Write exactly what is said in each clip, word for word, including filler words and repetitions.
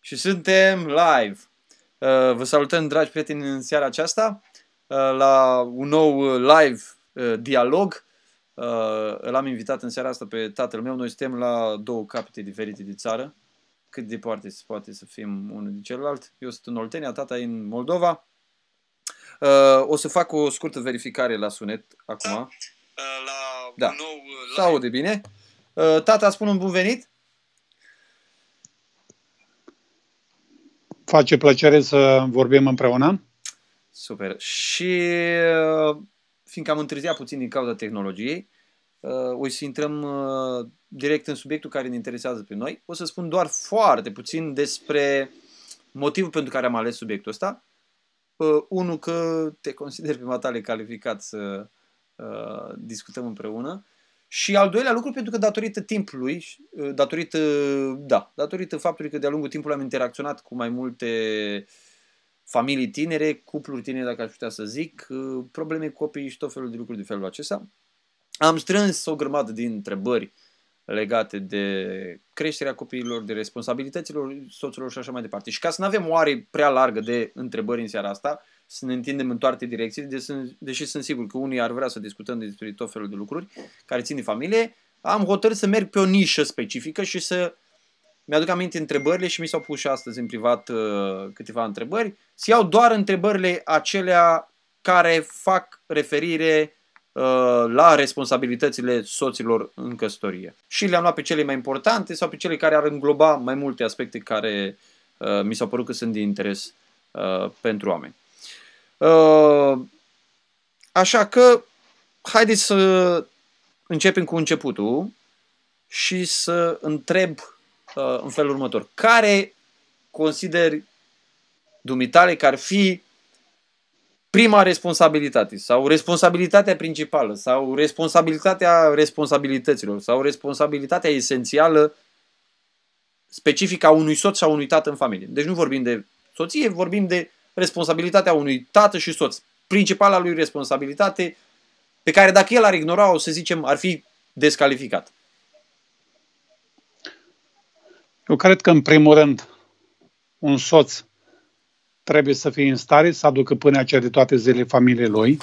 Și suntem live. Uh, vă salutăm, dragi prieteni, în seara aceasta uh, la un nou live uh, dialog. Uh, îl am invitat în seara asta pe tatăl meu. Noi suntem la două capete diferite de țară. Cât de departe se poate să fim unul de celălalt. Eu sunt în Oltenia, tata e în Moldova. Uh, o să fac o scurtă verificare la sunet acum. Uh, la da. un nou live. Se aude bine. Uh, tata, spun un bun venit. Face plăcere să vorbim împreună. Super. Și fiindcă am întârziat puțin din cauza tehnologiei, o să intrăm direct în subiectul care ne interesează pe noi. O să spun doar foarte puțin despre motivul pentru care am ales subiectul ăsta. Unul, că te consider pe matale calificat să discutăm împreună. Și al doilea lucru, pentru că datorită timpului, datorită, da, datorită faptului că de-a lungul timpului am interacționat cu mai multe familii tinere, cupluri tinere, dacă aș putea să zic, probleme cu copiii și tot felul de lucruri de felul acesta, am strâns o grămadă din întrebări legate de creșterea copiilor, de responsabilităților soților și așa mai departe. Și ca să nu avem o are prea largă de întrebări în seara asta, să ne întindem în toate direcțiile, deși sunt sigur că unii ar vrea să discutăm despre tot felul de lucruri care țin de familie, am hotărât să merg pe o nișă specifică și să mi-aduc aminte întrebările și mi s-au pus și astăzi în privat uh, câteva întrebări. Să iau doar întrebările acelea care fac referire uh, la responsabilitățile soților în căsătorie. Și le-am luat pe cele mai importante sau pe cele care ar îngloba mai multe aspecte care uh, mi s-au părut că sunt de interes uh, pentru oameni. Uh, așa că haideți să începem cu începutul și să întreb uh, în felul următor. Care consideri dumitale că ar fi prima responsabilitate sau responsabilitatea principală sau responsabilitatea responsabilităților sau responsabilitatea esențială specifică a unui soț sau unui tată în familie? Deci nu vorbim de soție, vorbim de responsabilitatea unui tată și soț. Principala lui responsabilitate pe care dacă el ar ignora-o, să zicem, ar fi descalificat. Eu cred că, în primul rând, un soț trebuie să fie în stare să aducă pâinea cea de toate zilele familiei lui.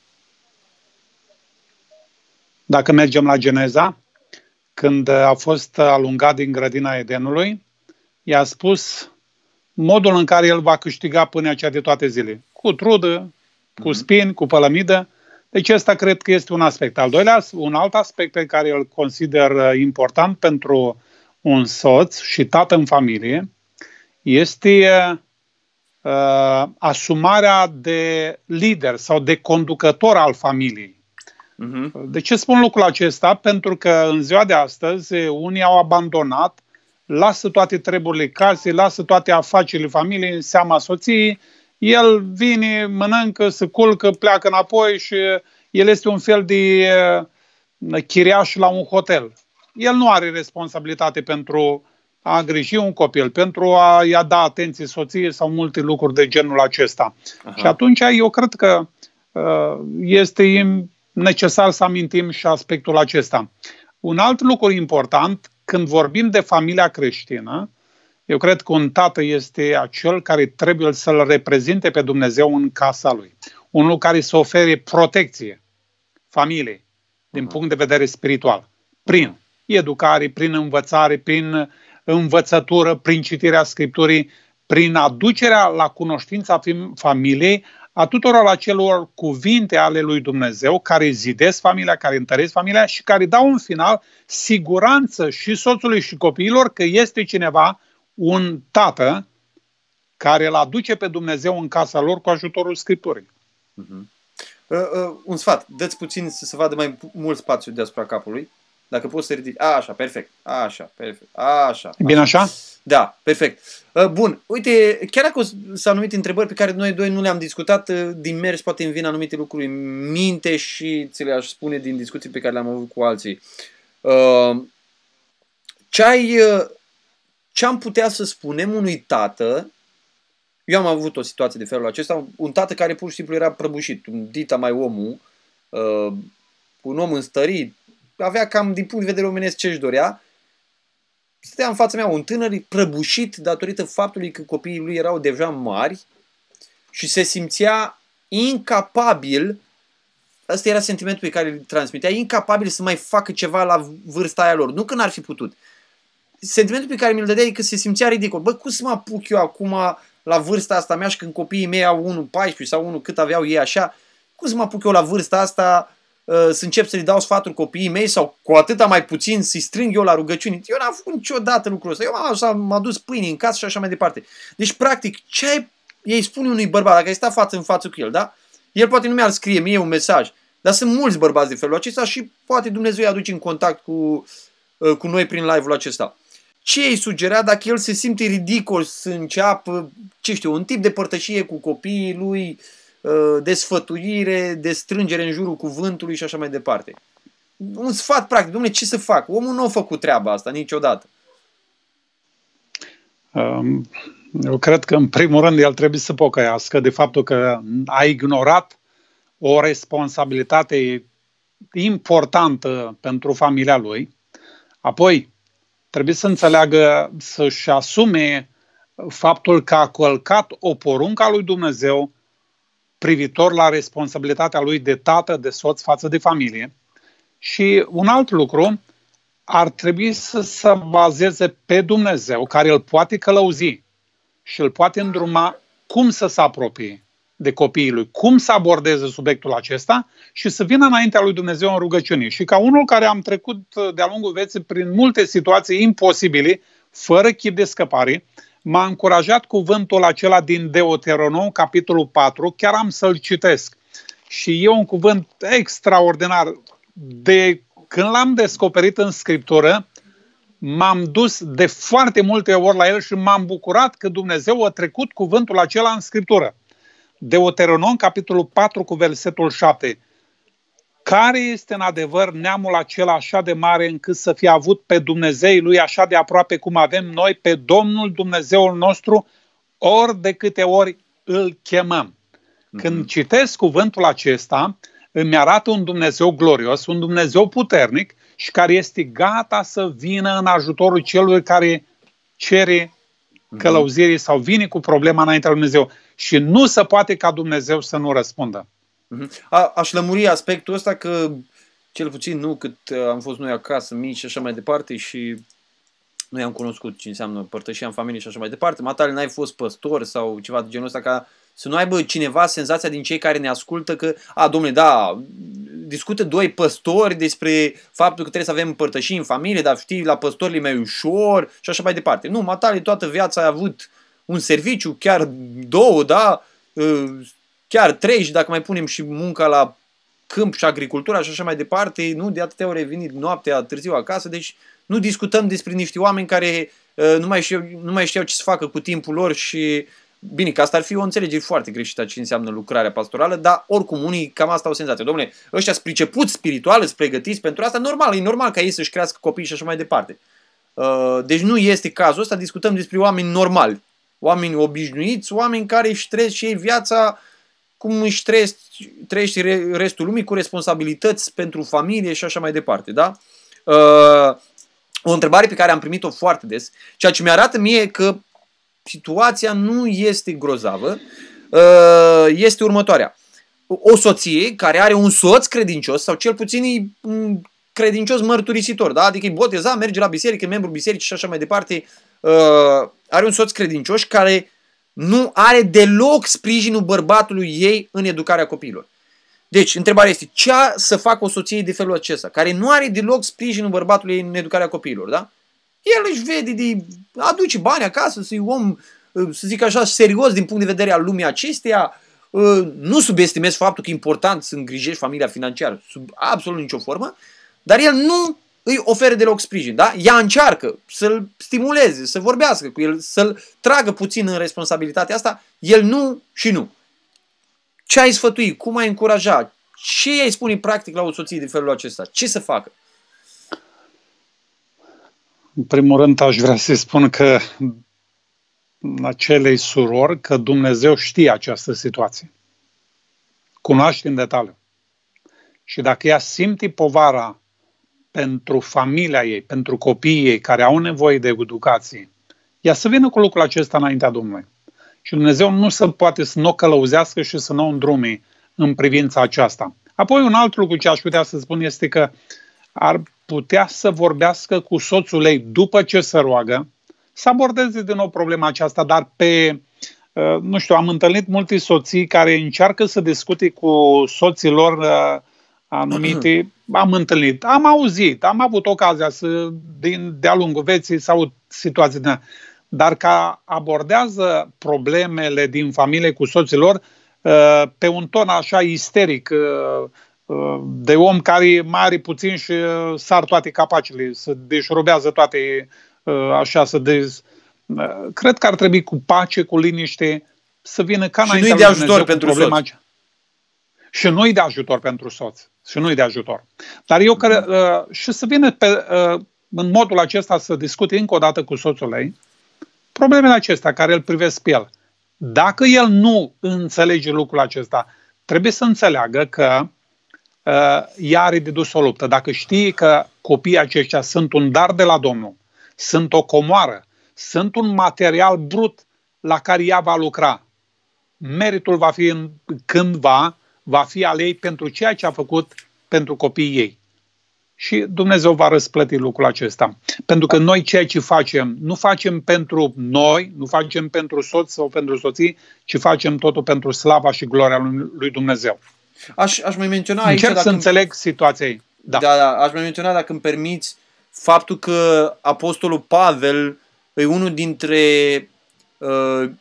Dacă mergem la Geneza, când a fost alungat din grădina Edenului, i-a spus modul în care el va câștiga pâinea cea de toate zilele. Cu trudă, cu spini, cu pălămidă. Deci ăsta cred că este un aspect. Al doilea, un alt aspect pe care îl consider important pentru un soț și tată în familie este uh, asumarea de lider sau de conducător al familiei. Uh-huh. De ce spun lucrul acesta? Pentru că în ziua de astăzi unii au abandonat, lasă toate treburile casei, lasă toate afacerile familiei în seama soției, el vine, mănâncă, se culcă, pleacă înapoi și el este un fel de uh, chiriaș la un hotel. El nu are responsabilitate pentru a îngriji un copil, pentru a-i da atenție soției sau multe lucruri de genul acesta. Aha. Și atunci eu cred că uh, este necesar să amintim și aspectul acesta. Un alt lucru important, când vorbim de familia creștină, eu cred că un tată este acel care trebuie să-L reprezinte pe Dumnezeu în casa lui. Unul care să ofere protecție familiei din uh-huh. punct de vedere spiritual. Prin educare, prin învățare, prin învățătură, prin citirea Scripturii, prin aducerea la cunoștința familiei a tuturor acelor cuvinte ale lui Dumnezeu care zidesc familia, care întăresc familia și care dau în final siguranță și soțului și copiilor că este cineva, un tată, care îl aduce pe Dumnezeu în casa lor cu ajutorul Scripturii. Uh-huh. Uh, uh, un sfat, dă-ți puțin să se vadă mai mult spațiu deasupra capului. Dacă poți să ridici. A, așa, perfect. A, așa, perfect. A, așa. Bine așa? Da, perfect. Uh, bun, uite, chiar dacă sunt anumite întrebări pe care noi doi nu le-am discutat, uh, din mers poate îmi vin anumite lucruri în minte și ți le-aș spune din discuții pe care le-am avut cu alții. Uh, ce-ai... Uh, Ce am putea să spunem unui tată, eu am avut o situație de felul acesta, un tată care pur și simplu era prăbușit, un dita mai omul, uh, un om înstărit, avea cam din punct de vedere omenesc ce își dorea stătea în fața mea un tânăr prăbușit datorită faptului că copiii lui erau deja mari și se simțea incapabil, ăsta era sentimentul pe care îl transmitea, incapabil să mai facă ceva la vârsta aia lor. Nu că n-ar fi putut. Sentimentul pe care mi-l dădea e că se simțea ridicol. Bă, cum să mă apuc eu acum la vârsta asta mea și când copiii mei au unu paisprezece sau unu cât aveau ei așa, cum să mă apuc eu la vârsta asta uh, să încep să-i dau sfaturi copiii mei sau cu atâta mai puțin să-i strâng eu la rugăciuni. Eu n-am făcut niciodată lucrul ăsta. Eu m-am, m-am dus pâine în casă și așa mai departe. Deci, practic, ce ai, ei spune unui bărbat, dacă ai sta față în față cu el, da? El poate nu mi-ar scrie mie un mesaj, dar sunt mulți bărbați de felul acesta și poate Dumnezeu îi aduce în contact cu, uh, cu noi prin live-ul acesta. Ce îi sugera dacă el se simte ridicol să înceapă, ce știu, un tip de părtășie cu copiii lui, de sfătuire, de strângere în jurul cuvântului și așa mai departe. Un sfat practic, dom'le, ce să fac? Omul nu a făcut treaba asta niciodată. Eu cred că în primul rând el trebuie să pocăiască de faptul că a ignorat o responsabilitate importantă pentru familia lui. Apoi, trebuie să înțeleagă, să-și asume faptul că a călcat o poruncă a lui Dumnezeu privitor la responsabilitatea lui de tată, de soț față de familie. Și un alt lucru, ar trebui să se bazeze pe Dumnezeu, care îl poate călăuzi și îl poate îndruma cum să se apropie de copiii lui, cum să abordeze subiectul acesta și să vină înaintea lui Dumnezeu în rugăciune. Și ca unul care am trecut de-a lungul vieții prin multe situații imposibile, fără chip de scăpare, m-a încurajat cuvântul acela din Deuteronom, capitolul patru, chiar am să-l citesc. Și e un cuvânt extraordinar. De când l-am descoperit în Scriptură, m-am dus de foarte multe ori la el și m-am bucurat că Dumnezeu a trecut cuvântul acela în Scriptură. Deuteronom, capitolul patru, cu versetul șapte. Care este în adevăr neamul acela așa de mare încât să fie avut pe Dumnezeii lui așa de aproape cum avem noi pe Domnul Dumnezeul nostru ori de câte ori îl chemăm? Când citesc cuvântul acesta, îmi arată un Dumnezeu glorios, un Dumnezeu puternic și care este gata să vină în ajutorul celui care cere călăuzire sau vine cu problema înaintea lui Dumnezeu. Și nu se poate ca Dumnezeu să nu răspundă. A, aș lămuri aspectul ăsta că, cel puțin nu cât am fost noi acasă, mici și așa mai departe și noi am cunoscut ce înseamnă părtășia în familie și așa mai departe. Matale, n-ai fost păstor sau ceva de genul ăsta ca să nu aibă cineva senzația din cei care ne ascultă că, a, domnule, da, discută doi păstori despre faptul că trebuie să avem împărtășii în familie, dar știi, la păstori e mai ușor și așa mai departe. Nu, Matale, toată viața a avut un serviciu, chiar două, da, chiar trei și dacă mai punem și munca la câmp și agricultura și așa mai departe, nu de atâtea ori ai venit noaptea târziu acasă, deci nu discutăm despre niște oameni care uh, nu, mai știau, nu mai știau ce să facă cu timpul lor și, bine, că asta ar fi o înțelegere foarte greșită ce înseamnă lucrarea pastorală, dar oricum unii cam asta au senzație. Dom'le, ăștia sunt pricepuți spiritual, sunt pregătiți pentru asta, normal, e normal ca ei să-și crească copii și așa mai departe. Uh, deci nu este cazul ăsta, discutăm despre oameni normali, oameni obișnuiți, oameni care își trăiesc și ei viața cum își trăiesc, trăiește restul lumii cu responsabilități pentru familie și așa mai departe, da? Uh, o întrebare pe care am primit-o foarte des, ceea ce mi-arată mie că situația nu este grozavă, uh, este următoarea. O soție care are un soț credincios, sau cel puțin e un credincios mărturisitor, da? Adică e botezat, merge la biserică, membru bisericii și așa mai departe, uh, are un soț credincios care nu are deloc sprijinul bărbatului ei în educarea copiilor. Deci, întrebarea este, ce să facă o soție de felul acesta, care nu are deloc sprijinul bărbatului ei în educarea copiilor, da? El își vede de aduce bani acasă, să-i om, să zic așa, serios din punct de vedere al lumii acesteia, nu subestimez faptul că e important să îngrijești familia financiară, sub absolut nicio formă, dar el nu îi oferă deloc sprijin, da? Ea încearcă să-l stimuleze, să vorbească cu el, să-l tragă puțin în responsabilitatea asta, el nu și nu. Ce ai sfătui? Cum ai încuraja? Ce ai spune practic la o soție de felul acesta? Ce să facă? În primul rând aș vrea să spun că acelei surori că Dumnezeu știe această situație. Cunoaște în detaliu. Și dacă ea simte povara pentru familia ei, pentru copiii ei care au nevoie de educație, ea să vină cu lucrul acesta înaintea Domnului. Și Dumnezeu nu se poate să nu o călăuzească și să nu o îndrume în privința aceasta. Apoi un alt lucru ce aș putea să spun este că ar putea să vorbească cu soțul ei după ce se roagă, să abordeze din nou problema aceasta, dar pe, nu știu, am întâlnit multe soții care încearcă să discute cu soții lor anumite, am întâlnit, am auzit, am avut ocazia să, din, de-a lungul vieții să aud situații din. Dar ca abordează problemele din familie cu soții lor pe un ton așa isteric, de om care mai are puțin și sar toate capacele, să deșurubează toate așa, să dez... Cred că ar trebui cu pace, cu liniște, să vină ca înaintea lui Dumnezeu cu problema aceea. Și nu-i de ajutor pentru soț. Și nu-i de ajutor. Dar eu cred, uh, și să vină pe, uh, în modul acesta să discute încă o dată cu soțul ei problemele acestea care îl privesc pe el. Dacă el nu înțelege lucrul acesta, trebuie să înțeleagă că uh, ea are de dus o luptă. Dacă știe că copiii aceștia sunt un dar de la Domnul, sunt o comoară, sunt un material brut la care ea va lucra, meritul va fi în, cândva, va fi al ei pentru ceea ce a făcut pentru copiii ei. Și Dumnezeu va răsplăti lucrul acesta. Pentru că noi ceea ce facem, nu facem pentru noi, nu facem pentru soț sau pentru soții, ci facem totul pentru slava și gloria lui Dumnezeu. Aș, aș mai menționa aici... Încerc să înțeleg situația ei. Da. Da, da, aș mai menționa, dacă îmi permiți, faptul că Apostolul Pavel e unul dintre, uh,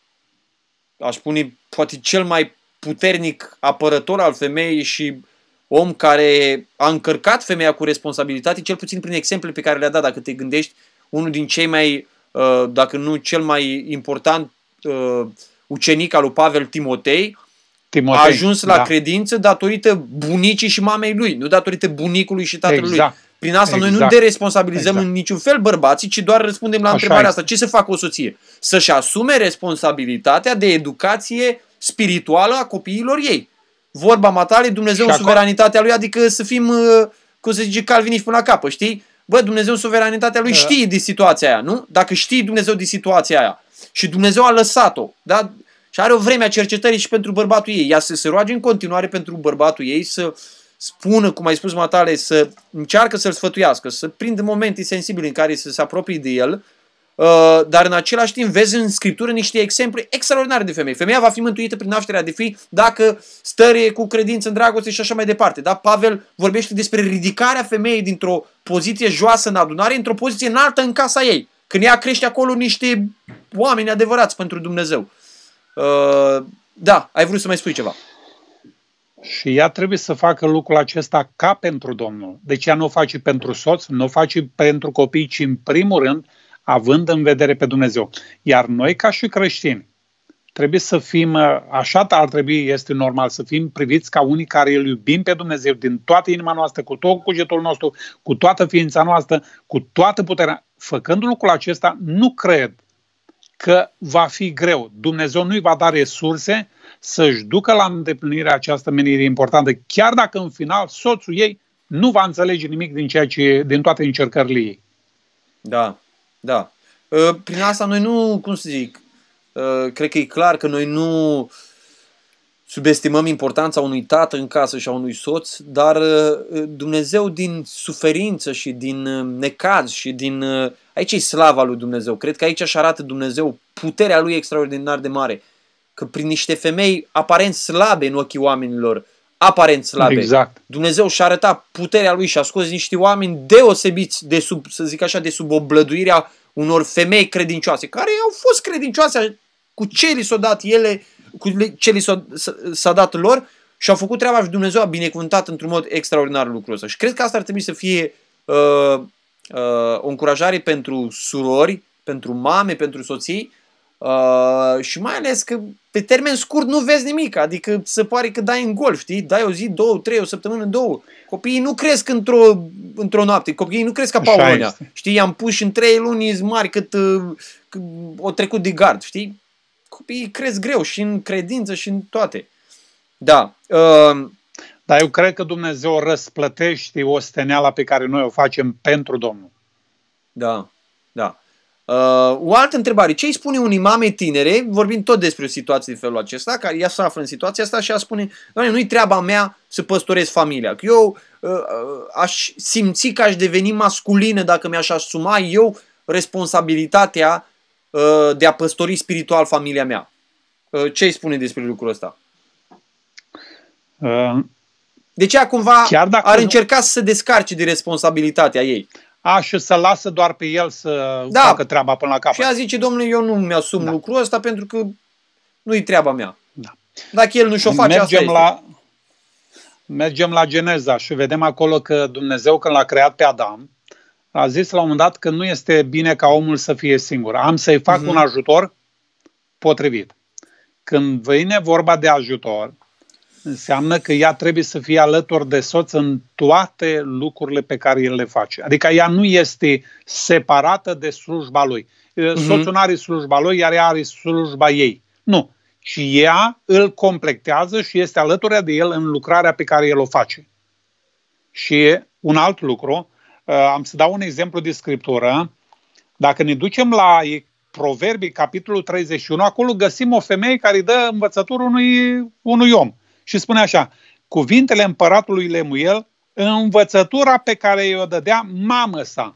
aș spune, poate cel mai puternic apărător al femeii și om care a încărcat femeia cu responsabilitate, cel puțin prin exemple pe care le-a dat, dacă te gândești, unul din cei mai, uh, dacă nu cel mai important uh, ucenic al lui Pavel, Timotei, Timotei a ajuns la da. credință datorită bunicii și mamei lui, nu datorită bunicului și tatălui exact. lui. Prin asta exact. noi nu deresponsabilizăm exact. în niciun fel bărbații, ci doar răspundem la Așa întrebarea este. asta. Ce să facă o soție? Să-și asume responsabilitatea de educație spirituală a copiilor ei. Vorba matale, Dumnezeu în suveranitatea lui, adică să fim, cum se zice, calviniști până la capă, știi? Bă, Dumnezeu în suveranitatea lui știe de situația aia, nu? Dacă știe Dumnezeu de situația aia și Dumnezeu a lăsat-o, da? Și are o vreme a cercetării și pentru bărbatul ei. Ea să se roage în continuare pentru bărbatul ei, să spună, cum ai spus matale, să încearcă să-l sfătuiască, să prindă momente sensibile în care să se apropie de el, uh, dar în același timp vezi în Scriptură niște exemple extraordinare de femei. Femeia va fi mântuită prin nașterea de fii dacă stăre cu credință în dragoste și așa mai departe. Da? Pavel vorbește despre ridicarea femeii dintr-o poziție joasă în adunare într-o poziție înaltă în casa ei. Când ea crește acolo niște oameni adevărați pentru Dumnezeu. Uh, da, ai vrut să mai spui ceva. Și ea trebuie să facă lucrul acesta ca pentru Domnul. Deci ea nu o face pentru soț, nu o face pentru copii, ci în primul rând având în vedere pe Dumnezeu. Iar noi ca și creștini trebuie să fim, așa ar trebui, este normal, să fim priviți ca unii care îl iubim pe Dumnezeu din toată inima noastră, cu tot cugetul nostru, cu toată ființa noastră, cu toată puterea. Făcând lucrul acesta, nu cred că va fi greu. Dumnezeu nu-i va da resurse să-și ducă la îndeplinirea această menire importantă, chiar dacă în final soțul ei nu va înțelege nimic din, ceea ce, din toate încercările ei. Da, da. Prin asta noi nu, cum să zic, cred că e clar că noi nu subestimăm importanța unui tată în casă și a unui soț, dar Dumnezeu din suferință și din necaz și din... Aici e slava lui Dumnezeu. Cred că aici își arată Dumnezeu puterea lui extraordinar de mare. Că prin niște femei aparent slabe în ochii oamenilor, aparent slabe, exact. Dumnezeu și-a arătat puterea lui și a scos niște oameni deosebiți de sub, să zic așa, de sub oblăduirea unor femei credincioase, care au fost credincioase cu ce li s-a dat ele, cu ce li s-a, s-a dat lor și au făcut treaba și Dumnezeu a binecuvântat într-un mod extraordinar lucrul ăsta. Și cred că asta ar trebui să fie uh, uh, o încurajare pentru surori, pentru mame, pentru soții, Uh, și mai ales că pe termen scurt nu vezi nimic, adică se pare că dai în gol, știi? Dai o zi, două, trei, o săptămână, două. Copiii nu cresc într-o, într-o noapte, copiii nu cresc ca Paulonia, știi? I-am pus în trei luni mari cât, uh, cât o trecut de gard, știi? Copiii cresc greu și în credință și în toate. Da. Uh, Dar eu cred că Dumnezeu răsplătește osteneala pe care noi o facem pentru Domnul. Da, da. Uh, o altă întrebare. Ce îi spune unei mame tinere, vorbim tot despre o situație de felul acesta, care ea se află în situația asta și ea spune, nu-i treaba mea să păstorez familia. Că eu uh, aș simți că aș deveni masculină dacă mi-aș asuma eu responsabilitatea uh, de a păstori spiritual familia mea. Uh, ce îi spune despre lucrul ăsta? Uh, de ce cumva ar nu... încerca să se descarce de responsabilitatea ei? A, și să lasă doar pe el să da. facă treaba până la capăt. Și ea zice, domnule, eu nu mi-asum da. lucrul ăsta pentru că nu-i treaba mea. Da. Dacă el nu și-o face, mergem asta la, mergem la Geneza și vedem acolo că Dumnezeu, când l-a creat pe Adam, a zis la un moment dat că nu este bine ca omul să fie singur. Am să-i fac uh-huh. un ajutor potrivit. Când vine vorba de ajutor, înseamnă că ea trebuie să fie alături de soț în toate lucrurile pe care el le face. Adică ea nu este separată de slujba lui. Uh-huh. Soțul nu are slujba lui, iar ea are slujba ei. Nu. Și ea îl completează și este alături de el în lucrarea pe care el o face. Și un alt lucru, am să dau un exemplu de scriptură. Dacă ne ducem la Proverbii, capitolul treizeci și unu, acolo găsim o femeie care îi dă învățătură unui, unui om. Și spune așa, cuvintele împăratului Lemuel, învățătura pe care i-o dădea mamă sa.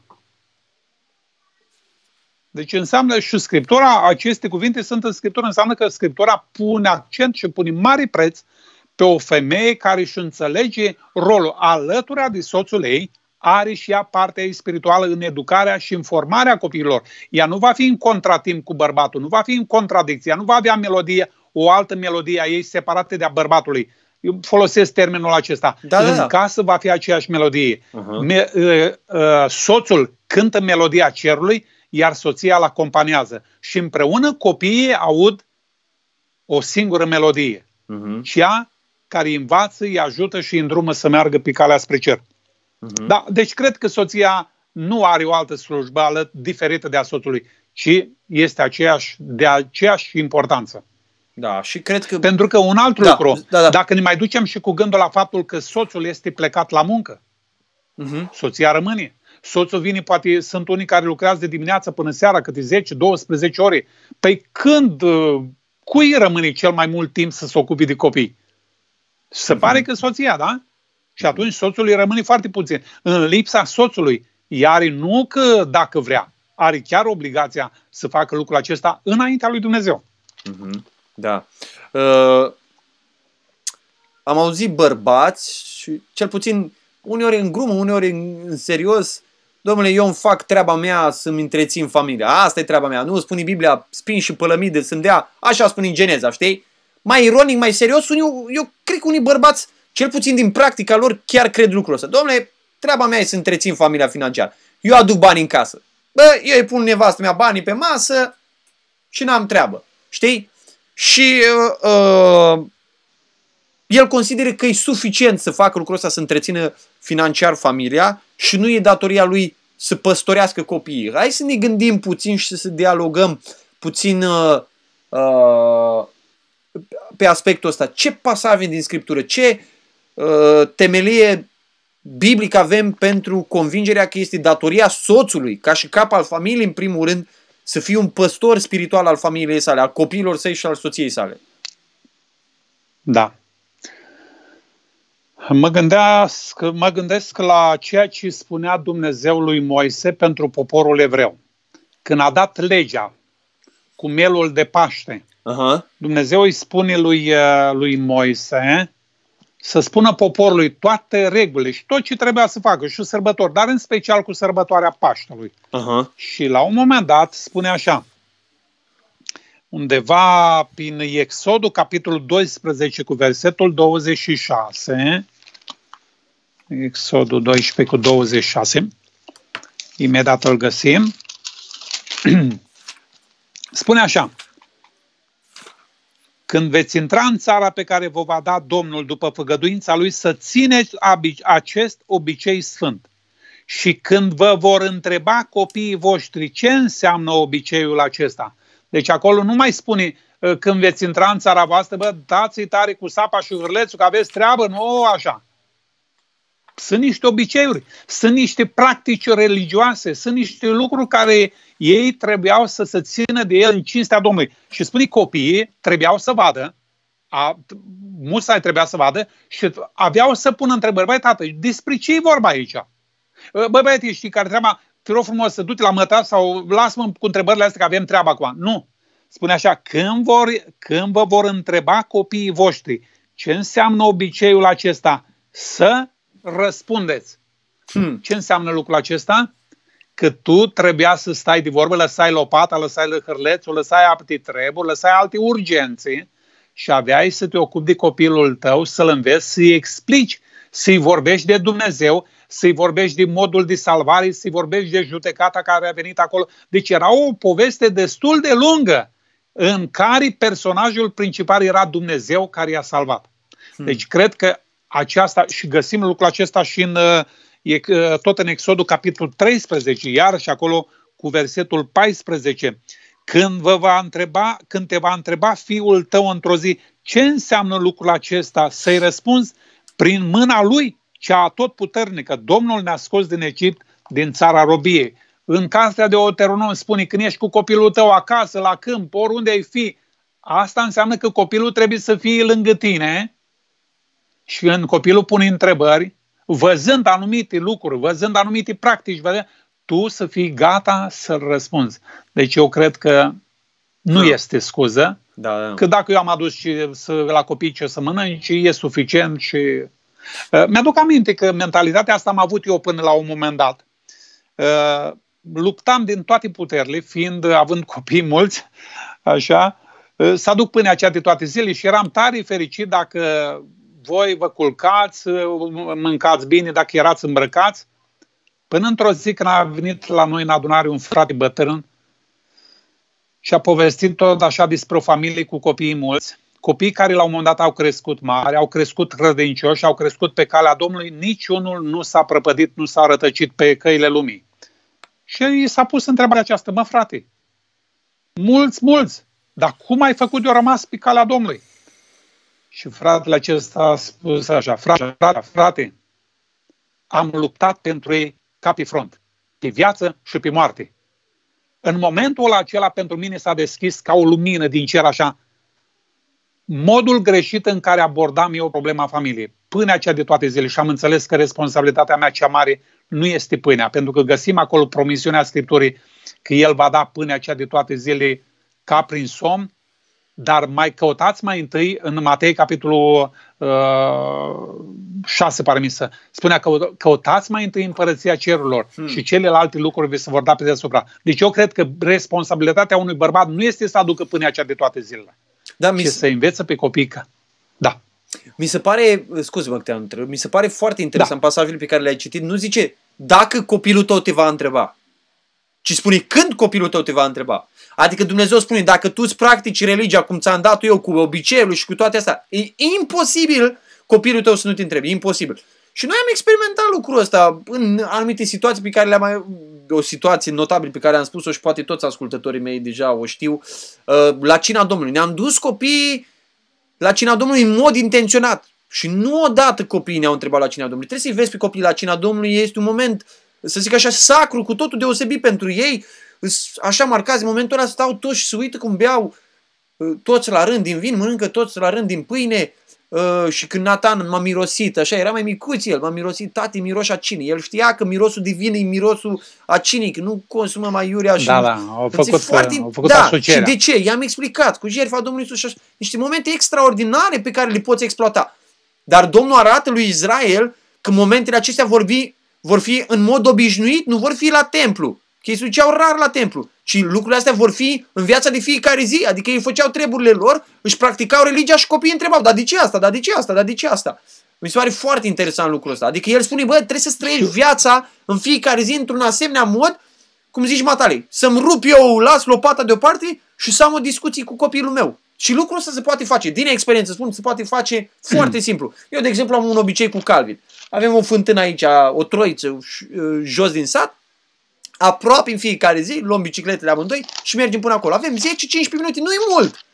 Deci înseamnă și Scriptura, aceste cuvinte sunt în Scriptură, înseamnă că Scriptura pune accent și pune mare preț pe o femeie care își înțelege rolul alături de soțul ei, are și ea partea ei spirituală în educarea și în formarea copiilor. Ea nu va fi în contratimp cu bărbatul, nu va fi în contradicție, ea nu va avea melodie, o altă melodie a ei separată de a bărbatului. Eu folosesc termenul acesta. Da, da, da. În casă va fi aceeași melodie. Uh-huh. Me, uh, uh, soțul cântă melodia cerului, iar soția îl acompaniază. Și împreună copiii aud o singură melodie. Uh-huh. Și ea care îi învață, îi ajută și îi îndrumă să meargă pe calea spre cer. Uh-huh. Da, deci cred că soția nu are o altă slujbă diferită de a soțului, ci este aceeași, de aceeași importanță. Da, și cred că... Pentru că un alt da, lucru, da, da. dacă ne mai ducem și cu gândul la faptul că soțul este plecat la muncă, uh-huh. soția rămâne. Soțul vine, poate sunt unii care lucrează de dimineață până seara, câte zece doisprezece ore. Păi când, cui rămâne cel mai mult timp să se ocupe de copii? Se uh-huh. pare că soția, da? Și atunci soțul îi rămâne foarte puțin. În lipsa soțului, ea are nu că dacă vrea, are chiar obligația să facă lucrul acesta înaintea lui Dumnezeu. Uh-huh. Da. Uh, am auzit bărbați și cel puțin uneori în glumă, uneori în, în serios, domnule, eu îmi fac treaba mea să-mi întrețin familia. Asta e treaba mea. Nu spune Biblia, spin și pălămide să-mi dea. Așa spune în Geneza, știi? Mai ironic, mai serios, eu, eu cred că unii bărbați, cel puțin din practica lor, chiar cred lucrul ăsta. Domnule, treaba mea e să întrețin familia financiară. Eu aduc bani în casă. Bă, eu îi pun nevastă mea banii pe masă și n-am treabă. Știi? Și uh, uh, el consideră că e suficient să facă lucrul ăsta, să întrețină financiar familia și nu e datoria lui să păstorească copiii. Hai să ne gândim puțin și să dialogăm puțin uh, uh, pe aspectul ăsta. Ce pasaje din Scriptură, ce uh, temelie biblică avem pentru convingerea că este datoria soțului, ca și cap al familiei, în primul rând, să fie un păstor spiritual al familiei sale, al copiilor săi și al soției sale. Da. Mă gândesc, mă gândesc la ceea ce spunea Dumnezeu lui Moise pentru poporul evreu. Când a dat legea cu mielul de Paște, uh-huh. Dumnezeu îi spune lui, lui Moise să spună poporului toate regulile și tot ce trebuia să facă și sărbători, dar în special cu sărbătoarea Paștelui. Uh-huh. Și la un moment dat spune așa, undeva prin Exodul, capitolul doisprezece, cu versetul douăzeci și șase, Exodul doisprezece cu douăzeci și șase, imediat îl găsim, spune așa, când veți intra în țara pe care vă va da Domnul după făgăduința Lui, să țineți acest obicei sfânt. Și când vă vor întreba copiii voștri ce înseamnă obiceiul acesta, deci acolo nu mai spune când veți intra în țara voastră, bă, dați-i tare cu sapa și hârlețul, că aveți treabă, nu așa. Sunt niște obiceiuri, sunt niște practici religioase, sunt niște lucruri care ei trebuiau să se țină de el în cinstea Domnului. Și spune, copiii trebuiau să vadă, a, musai trebuia să vadă și aveau să pună întrebări. Băi, tată, despre ce e vorba aici? Băi, băiete, știi care treaba? Te rog frumos să du-te la mătar sau lasă-mă cu întrebările astea că avem treaba acum. Nu. Spune așa, când, vor, când vă vor întreba copiii voștri ce înseamnă obiceiul acesta, să răspundeți. Hmm. Ce înseamnă lucrul acesta? Că tu trebuia să stai de vorbă, lăsai lopata, lăsai hârlețul, lăsai alte treburi, lăsai alte urgențe și aveai să te ocupi de copilul tău, să-l înveți, să-i explici, să-i vorbești de Dumnezeu, să-i vorbești de modul de salvare, să-i vorbești de judecata care a venit acolo. Deci era o poveste destul de lungă în care personajul principal era Dumnezeu care i-a salvat. Hmm. Deci cred că aceasta, și găsim lucrul acesta și în, e, tot în Exodul capitolul treisprezece, iar și acolo cu versetul paisprezece. Când, vă va întreba, când te va întreba fiul tău într-o zi ce înseamnă lucrul acesta, să-i răspunzi prin mâna lui, cea atotputernică. Domnul ne-a scos din Egipt, din țara robiei. În cartea de Deuteronom spune, când ești cu copilul tău acasă, la câmp, oriunde ai fi, asta înseamnă că copilul trebuie să fie lângă tine. Și când copilul pune întrebări, văzând anumite lucruri, văzând anumite practici, văzând, tu să fii gata să-l răspunzi. Deci eu cred că nu da. este scuză, da, da. că dacă eu am adus și să, la copii ce să mănânci, e suficient. Și uh, mi-aduc aminte că mentalitatea asta am avut eu până la un moment dat. Uh, luptam din toate puterile, fiind, având copii mulți, așa, uh, să aduc pâinea aceea de toate zilele și eram tare fericit dacă voi vă culcați, mâncați bine, dacă erați îmbrăcați. Până într-o zi când a venit la noi în adunare un frate bătrân și a povestit tot așa despre o familie cu copii mulți, copii care la un moment dat au crescut mari, au crescut credincioși, au crescut pe calea Domnului, niciunul nu s-a prăpădit, nu s-a rătăcit pe căile lumii. Și i s-a pus întrebarea aceasta, mă frate, mulți, mulți, dar cum ai făcut de-o rămas pe calea Domnului? Și fratele acesta a spus așa, frate, frate, frate, am luptat pentru ei ca pe front, pe viață și pe moarte. În momentul acela pentru mine s-a deschis ca o lumină din cer așa, modul greșit în care abordam eu problema familiei. Pâinea aceea de toate zilele și am înțeles că responsabilitatea mea cea mare nu este pâinea, pentru că găsim acolo promisiunea Scripturii că El va da pâinea aceea de toate zilele ca prin somn, dar mai căutați mai întâi în Matei, capitolul uh, șase, pare mi să spunea că căutați mai întâi împărăția cerurilor hmm. și celelalte lucruri vi se vor da pe deasupra. Deci eu cred că responsabilitatea unui bărbat nu este să aducă pâinea aceea de toate zilele, da, ci să învețe pe copii că... Da. Mi se pare, scuze-mă că te-am întrebat, mi se pare foarte interesant da. pasajul pe care le-ai citit. Nu zice dacă copilul tău te va întreba, ci spune când copilul tău te va întreba. Adică Dumnezeu spune, dacă tu îți practici religia cum ți-am dat eu cu obiceiul și cu toate astea, e imposibil copilul tău să nu te întrebi, e imposibil. Și noi am experimentat lucrul ăsta în anumite situații pe care le-am mai... O situație notabilă pe care am spus-o și poate toți ascultătorii mei deja o știu, la cina Domnului. Ne-am dus copiii la cina Domnului în mod intenționat. Și nu odată copiii ne-au întrebat la cina Domnului. Trebuie să-i vezi pe copiii la cina Domnului, este un moment, să zic așa, sacru, cu totul deosebit pentru ei. Așa marcați, în momentul ăla stau toți și se uită cum beau toți la rând din vin, mănâncă toți la rând din pâine. Uh, și când Nathan m-a mirosit, așa, era mai micuț el, m-a mirosit, tati, miroși a cinii. El știa că mirosul de vin e mirosul a cinii, că nu consumă mai iurea și... Da, da, au făcut, foarte... au făcut da, asocierea. Și de ce? I-am explicat, cu jertfa Domnului Iisus și așa, niște momente extraordinare pe care le poți exploata. Dar Domnul arată lui Israel că momentele acestea vor fi, vor fi în mod obișnuit, nu vor fi la templu. Că ei se duceau rar la templu, ci lucrurile astea vor fi în viața de fiecare zi, adică ei făceau treburile lor, își practicau religia și copiii întrebau, dar de ce asta, dar de ce asta, dar de ce asta? Mi se pare foarte interesant lucrul ăsta. Adică el spune, bă, trebuie să trăiești viața în fiecare zi într-un asemenea mod, cum zici Matale, să-mi rup eu, las lopata deoparte și să am o discuție cu copilul meu. Și lucrul ăsta se poate face, din experiență spun, se poate face foarte simplu. Eu, de exemplu, am un obicei cu Calvin. Avem o fântână aici, o troiță jos din sat, aproape în fiecare zi, luăm bicicletele amândoi și mergem până acolo. Avem zece cincisprezece minute, nu e mult.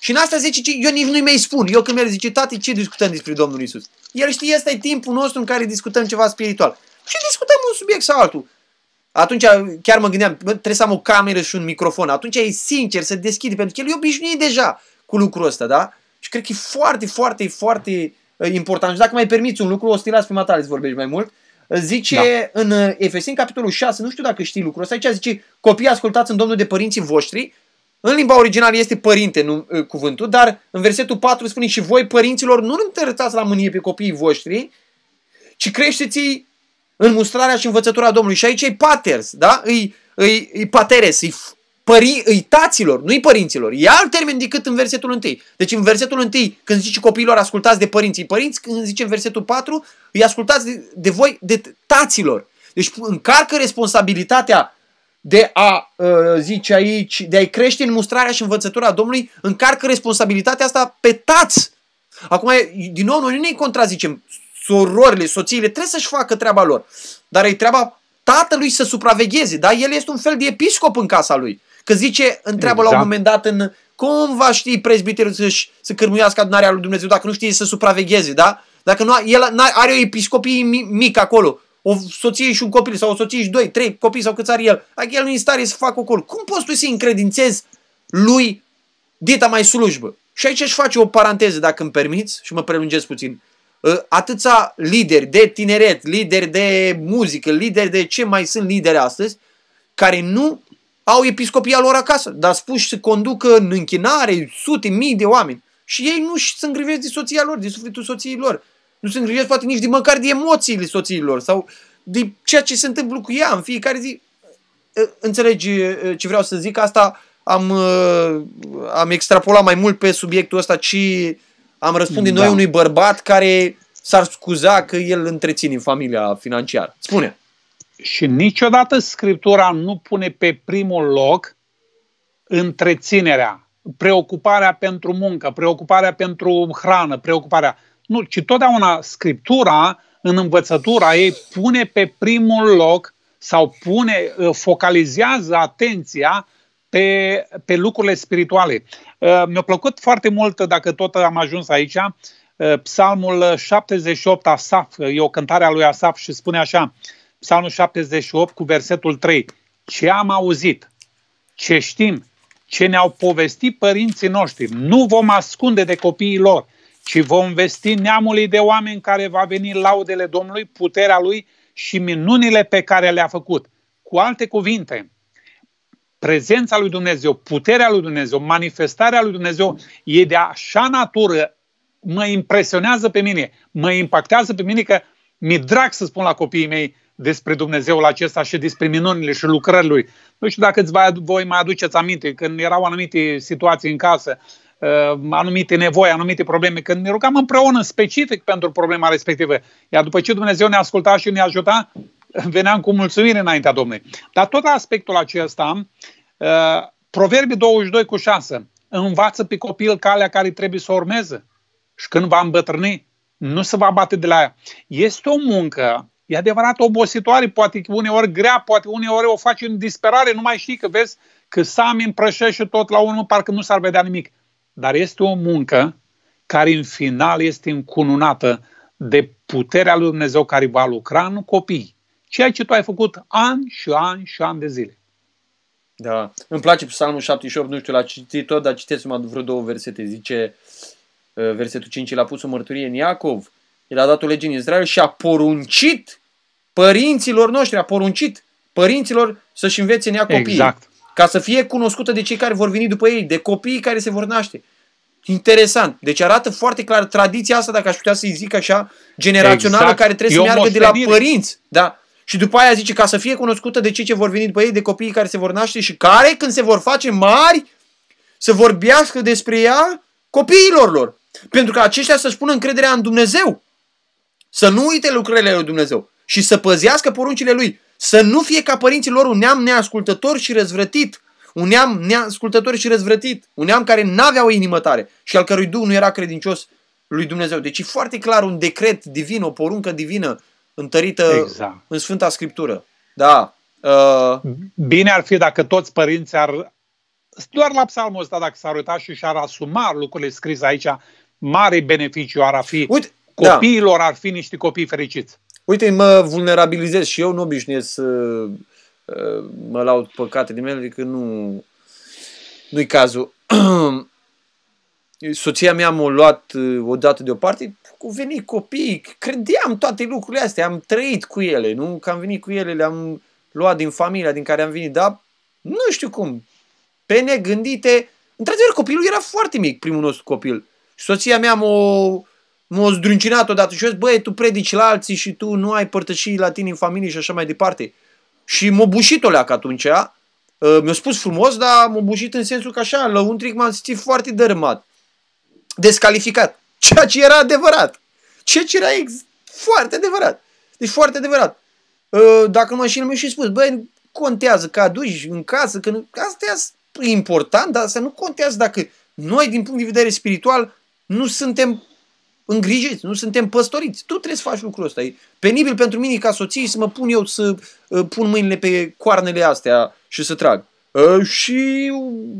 Și în asta zice, eu nici nu-i mai spun. Eu când merg zice, tati, ce discutăm despre Domnul Iisus? El știe, ăsta e timpul nostru în care discutăm ceva spiritual. Și discutăm un subiect sau altul. Atunci chiar mă gândeam, trebuie să am o cameră și un microfon. Atunci e sincer să deschide, pentru că el e obișnuit deja cu lucrul ăsta, da? Și cred că e foarte, foarte, foarte important. Și dacă mai permiți un lucru, o să te las pe Matale să vorbești mai mult. Zice da. În Efeseni, capitolul șase, nu știu dacă știi lucrul ăsta, aici zice, copii, ascultați în Domnul de părinții voștri. În limba originală este părinte nu, cuvântul, dar în versetul patru spune și voi, părinților, nu întărătați la mânie pe copiii voștri, ci creșteți-i în mustrarea și învățătura Domnului. Și aici e paters, da? Îi, îi, îi pateres, îi, pări, îi taților, nu-i părinților. E alt termen decât în versetul unu. Deci în versetul unu, când zice copiilor, ascultați de părinții părinți, când zice în versetul patru, îi ascultați de, de voi, de taților. Deci încarcă responsabilitatea de a, zice aici, de a-i crește în mustrarea și învățătura Domnului, încarcă responsabilitatea asta pe tați. Acum, din nou, noi nu ne contrazicem. Sororile, soțiile trebuie să-și facă treaba lor. Dar e treaba tatălui să supravegheze. Da? El este un fel de episcop în casa lui. Că zice, întreabă exact. La un moment dat în cum va ști prezbiterul să-și să cârmuiască adunarea lui Dumnezeu dacă nu știe să supravegheze, da? Dacă nu, el are o episcopie mică acolo, o soție și un copil, sau o soție și doi, trei copii sau câți are el, dacă el nu e în stare să facă acolo, cum poți tu să-i încredințezi lui dita mai slujbă? Și aici își face o paranteză, dacă îmi permiți, și mă prelungesc puțin. Atâția lideri de tineret, lideri de muzică, lideri de ce mai sunt lideri astăzi, care nu au episcopia lor acasă, dar spuși să conducă în închinare sute, mii de oameni. Și ei nu se îngrivesc de soția lor, de sufletul soției lor. Nu se îngrivesc poate nici de măcar de emoțiile soției lor sau de ceea ce se întâmplă cu ea în fiecare zi. Înțelegi ce vreau să zic? Asta am, am extrapolat mai mult pe subiectul ăsta, ci am răspunde da. Noi unui bărbat care s-ar scuza că el întreține familia financiară. Spune. Și niciodată Scriptura nu pune pe primul loc întreținerea, preocuparea pentru muncă, preocuparea pentru hrană, preocuparea... Nu, ci totdeauna Scriptura, în învățătura ei, pune pe primul loc sau pune, focalizează atenția pe, pe lucrurile spirituale. Mi-a plăcut foarte mult, dacă tot am ajuns aici, Psalmul șaptezeci și opt, Asaf, e o cântare a lui Asaf și spune așa, Psalmul șaptezeci și opt cu versetul trei. Ce am auzit, ce știm, ce ne-au povestit părinții noștri, nu vom ascunde de copiii lor, ci vom vesti neamului de oameni care va veni laudele Domnului, puterea Lui și minunile pe care le-a făcut. Cu alte cuvinte, prezența lui Dumnezeu, puterea lui Dumnezeu, manifestarea lui Dumnezeu e de așa natură, mă impresionează pe mine, mă impactează pe mine că mi-e drag să spun la copiii mei despre Dumnezeul acesta și despre minunile și lucrările Lui. Nu știu dacă îți voi mai aduceți aminte, când erau anumite situații în casă, anumite nevoi, anumite probleme, când ne rugam împreună specific pentru problema respectivă. Iar după ce Dumnezeu ne asculta și ne ajuta, veneam cu mulțumire înaintea Domnului. Dar tot la aspectul acesta, Proverbii douăzeci și doi cu șase, învață pe copil calea care trebuie să o urmeze și când va îmbătrâni, nu se va bate de la ea. Este o muncă, e adevărat obositoare, poate uneori grea, poate uneori o faci în disperare, nu mai știi că vezi că Sami împrășește tot la urmă, parcă nu s-ar vedea nimic. Dar este o muncă care în final este încununată de puterea lui Dumnezeu care va lucra în copii. Ceea ce tu ai făcut ani și ani și ani de zile. Da. Îmi place Psalmul șaptezeci și opt, nu știu, l-a citit tot, dar citesc-mă vreo două versete. Zice, versetul cinci, el a pus o mărturie în Iacov, el a dat o lege în Israel și a poruncit părinților noștri, a poruncit părinților să-și învețe în ea copiii. Exact. Ca să fie cunoscută de cei care vor veni după ei, de copiii care se vor naște. Interesant. Deci arată foarte clar tradiția asta, dacă aș putea să-i zic așa, generațională, exact. Care trebuie să meargă de la părinți. Da. Și după aia zice, ca să fie cunoscută de cei ce vor veni după ei, de copiii care se vor naște și care, când se vor face mari, să vorbească despre ea copiilor lor. Pentru că aceștia să-și pună încrederea în Dumnezeu. Să nu uite lucrările lui Dumnezeu. Și să păzească poruncile Lui. Să nu fie ca părinții lor un neam neascultător și răzvrătit. Un neam neascultător și răzvrătit. Un neam care n-avea o inimă tare și al cărui duh nu era credincios lui Dumnezeu. Deci e foarte clar un decret divin, o poruncă divină întărită exact. În Sfânta Scriptură. Da. Uh... Bine ar fi dacă toți părinții ar doar la psalmul ăsta, dacă s-ar uita și și-ar asuma lucrurile scrise aici, mare beneficiu ar fi. Uite, copiilor da. Ar fi niște copii fericiți. Uite, mă vulnerabilizez și eu nu obișnuiesc să mă laud păcatele mele, adică nu, nu-i cazul. Soția mea m-a luat odată deoparte, au venit copii, credeam toate lucrurile astea, am trăit cu ele, nu? Că am venit cu ele, le-am luat din familia din care am venit, dar nu știu cum, pe negândite, într-adevăr copilul era foarte mic, primul nostru copil. Și soția mea m-a, m-a zdruncinat odată și eu zic, băi, tu predici la alții și tu nu ai părtășii la tine în familie și așa mai departe. Și m-a bușit o leacă atunci, mi-a spus frumos, dar m-a bușit în sensul că așa, lăuntric m-am simțit foarte dărâmat, descalificat, ceea ce era adevărat. Ceea ce era ex- foarte adevărat. Deci foarte adevărat. Dacă mă și mi-a și spus, băi, contează că aduci în casă, că nu, asta e important, dar asta nu contează dacă noi, din punct de vedere spiritual, nu suntem îngrijiți, nu suntem păstoriți. Tu trebuie să faci lucrul ăsta. E penibil pentru mine ca soție să mă pun eu să uh, pun mâinile pe coarnele astea și să trag. Uh, și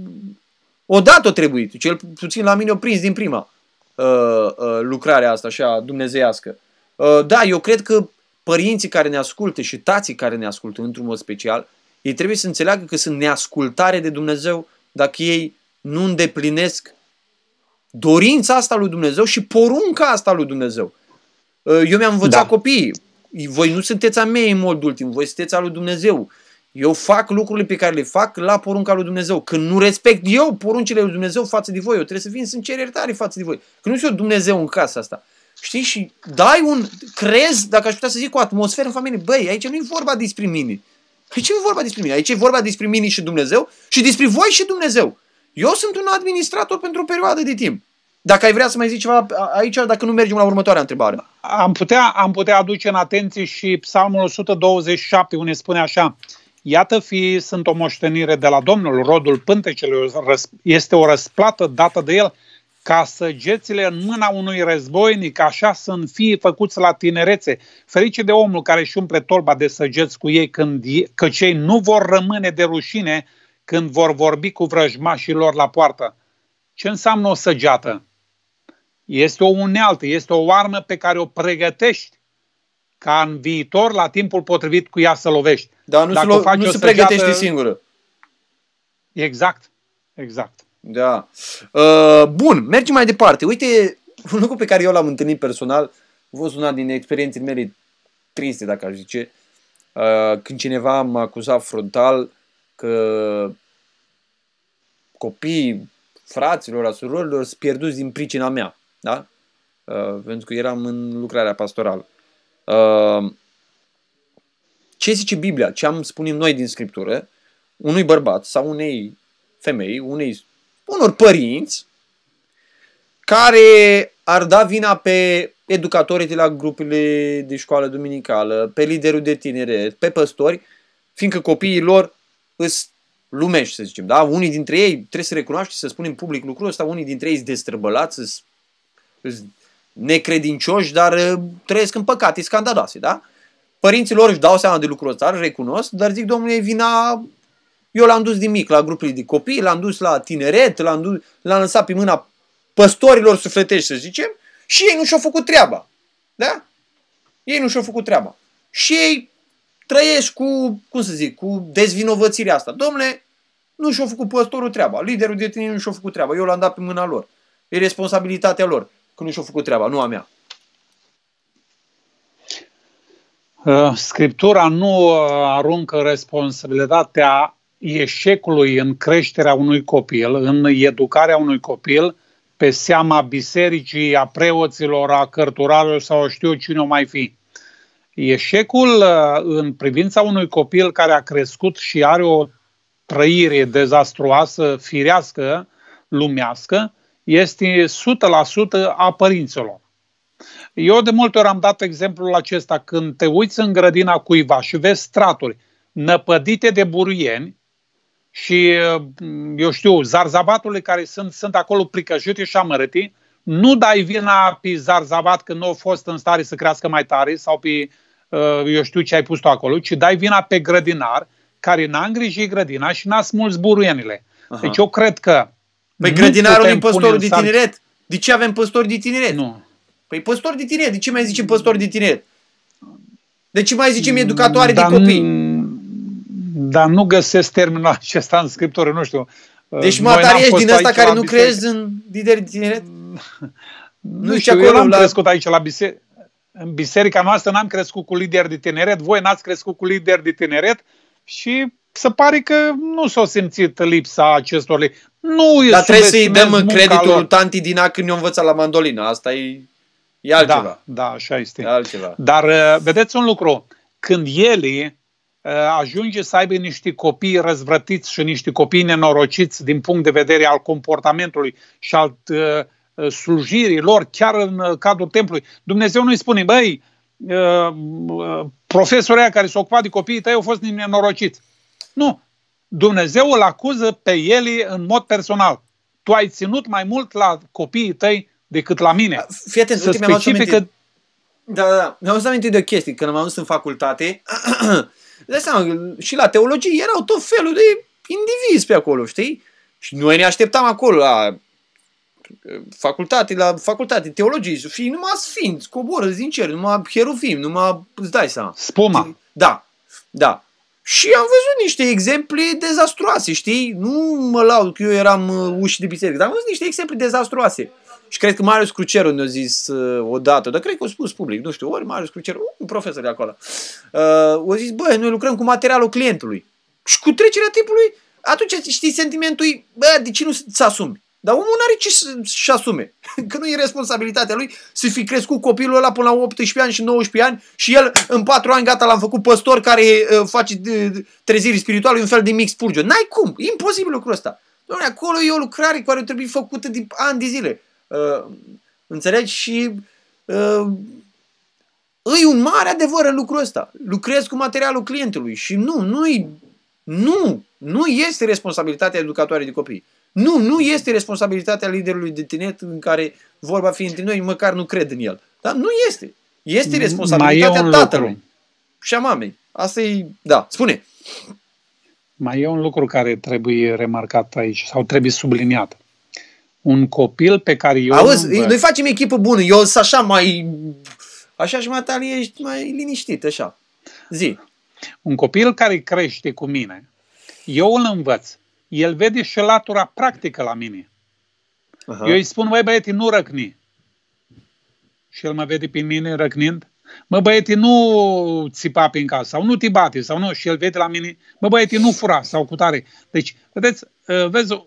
odată o trebuit. Cel puțin la mine o prins din prima uh, uh, lucrarea asta așa dumnezeiască. Uh, da, eu cred că părinții care ne ascultă și tații care ne ascultă într-un mod special, ei trebuie să înțeleagă că sunt neascultare de Dumnezeu dacă ei nu îndeplinesc dorința asta lui Dumnezeu și porunca asta lui Dumnezeu. Eu mi-am învățat da. copiii. Voi nu sunteți a mei în mod ultim, voi sunteți a lui Dumnezeu. Eu fac lucrurile pe care le fac la porunca lui Dumnezeu. Când nu respect eu poruncile lui Dumnezeu față de voi, eu trebuie să vin să-mi cer iertare față de voi. Că nu sunt eu Dumnezeu în casa asta. Știi? Și dai un, crezi, dacă aș putea să zic, o atmosferă în familie. Băi, aici nu e vorba despre mine. Aici nu e vorba despre mine. Aici e vorba despre mine și Dumnezeu și despre voi și Dumnezeu. Eu sunt un administrator pentru o perioadă de timp. Dacă ai vrea să mai zici ceva aici, dacă nu mergem la următoarea întrebare. Am putea, am putea aduce în atenție și Psalmul o sută douăzeci și șapte, unde spune așa: iată, fii sunt o moștenire de la Domnul, rodul pântecelui este o răsplată dată de El, ca săgețile în mâna unui războinic, așa sunt fiii făcuți la tinerețe. Ferice de omul care își umple torba de săgeți cu ei, când, că cei nu vor rămâne de rușine când vor vorbi cu vrăjmașii lor la poartă. Ce înseamnă o săgeată? Este o unealtă, este o armă pe care o pregătești ca în viitor, la timpul potrivit, cu ea să lovești. Dar nu, Dacă se, lo- nu se pregătește săgeată... singură. Exact, exact. Da. Uh, bun, mergem mai departe. Uite, un lucru pe care eu l-am întâlnit personal, a fost una din experiențele mele triste, dacă aș zice, uh, când cineva m-a acuzat frontal că copiii fraților, a surorilor sunt pierduți din pricina mea. Da? Uh, pentru că eram în lucrarea pastorală. Uh, ce zice Biblia? Ce am spunem noi din Scriptură? Unui bărbat sau unei femei, unei, unor părinți care ar da vina pe educatorii de la grupurile de școală duminicală, pe liderul de tineret, pe păstori, fiindcă copiii lor îs lumești, să zicem. Da? Unii dintre ei, trebuie să recunoaște, să spunem public lucrul ăsta, unii dintre ei sunt destrăbălați, sunt necredincioși, dar trăiesc în păcate scandaloase. Da? Părinții lor își dau seama de lucrul ăsta, îl recunosc, dar zic, domnule, vina... Eu l-am dus din mic la grupurile de copii, l-am dus la tineret, l-am, dus, l-am lăsat pe mâna păstorilor sufletești, să zicem, și ei nu și-au făcut treaba. Da? Ei nu și-au făcut treaba. Și ei trăiesc cu, cum să zic, cu dezvinovățirea asta. Domnule, nu și-au făcut păstorul treaba, liderul de tineri nu și-au făcut treaba, eu l-am dat pe mâna lor. E responsabilitatea lor că nu și-au făcut treaba, nu a mea. Scriptura nu aruncă responsabilitatea eșecului în creșterea unui copil, în educarea unui copil, pe seama bisericii, a preoților, a cărturarilor sau știu cine o mai fi. Eșecul în privința unui copil care a crescut și are o trăire dezastruoasă, firească, lumească, este o sută la sută a părinților. Eu de multe ori am dat exemplul acesta: când te uiți în grădina cuiva și vezi straturi năpădite de buruieni și, eu știu, zarzabaturile care sunt, sunt acolo pricăjute și amărâte, nu dai vina pe zarzabat că nu a fost în stare să crească mai tare sau pe, eu știu ce ai pus tu acolo, ci dai vina pe grădinar care n-a îngrijit grădina și n-a smuls buruienile. Aha. Deci eu cred că Păi grădinarul din păstorul de tineret? De ce avem păstori de tineret? Nu. Păi păstori de tineret. De ce mai zicem păstori de tineret? De ce mai zicem educatoare dar, de copii? Dar nu găsesc termenul acesta în scriptură, nu știu. Deci Matari, ești din ăsta care nu crezi în lideri de tineret? Nu, nu știu, eu n-am la... crescut aici la biserică. În biserica noastră n-am crescut cu lideri de tineret, voi n-ați crescut cu lideri de tineret și se pare că nu s-a simțit lipsa acestor lideri. Nu Dar trebuie să-i dăm creditul lui tanti Dina când ne-a învățat la mandolină. Asta e, e altceva. Da, da, așa este. E altceva. Dar vedeți un lucru, când el ajunge să aibă niște copii răzvrătiți și niște copii nenorociți din punct de vedere al comportamentului și al uh, slujirii lor chiar în cadrul templului, Dumnezeu nu-i spune, băi, uh, uh, profesorii care s-au ocupat de copiii tăi au fost nenorociți. Nu. Dumnezeu îl acuză pe el în mod personal. Tu ai ținut mai mult la copiii tăi decât la mine. Fii atent, uite, mi-am specifică... Da, da, da. Mi-am adus aminte de o chestie. Când am ajuns în facultate, de seama, și la teologie erau tot felul de indivizi pe acolo, știi? Și noi ne așteptam acolo la facultate, la facultate, teologie, să fie numai sfinți, coboră din cer, numai cheruvim, numai, îți dai seama. Spuma. Da, da. Și am văzut niște exemple dezastruoase, știi? Nu mă laud că eu eram uși de biserică, dar am văzut niște exemple dezastruoase. Și cred că Marius Cruceru ne-a zis uh, odată, dar cred că a spus public, nu știu, ori Marius Cruceru, un profesor de acolo, uh, a zis, bă, noi lucrăm cu materialul clientului. Și cu trecerea timpului, atunci știi, sentimentul e, bă, de ce nu să asumi? Dar omul nu are ce să-și asume. Că nu e responsabilitatea lui să fi crescut copilul ăla până la optsprezece ani și nouăsprezece ani și el în patru ani gata l-am făcut păstor care uh, face treziri spirituale, un fel de mix Spurgeon. N-ai cum, e imposibil lucrul ăsta. Doamne, acolo e o lucrare care trebuie făcută de ani de zile. Uh, înțelegi? Și uh, e un mare adevăr în lucrul ăsta. Lucrezi cu materialul clientului și nu, nu, nu, nu este responsabilitatea educatoarei de copii. Nu, nu este responsabilitatea liderului de tineret în care vorba fi între noi, măcar nu cred în el. Dar nu este. Este responsabilitatea tatălui lucru. Și a mamei. Asta e, da, spune. Mai e un lucru care trebuie remarcat aici sau trebuie subliniat. Un copil pe care eu... Auzi, învăț... noi facem echipă bună. Eu sunt așa mai... Așa și Matalie, ești mai liniștit, așa. Zi. Un copil care crește cu mine, eu îl învăț. El vede și latura practică la mine. Aha. Eu îi spun, băi băieti, nu răcni. Și el mă vede pe mine răcnind. Mă băieti, nu țipa prin casă, sau nu te bate, sau nu. Și el vede la mine, mă băieti, nu fura, sau cu tare. Deci, vedeți, vezi,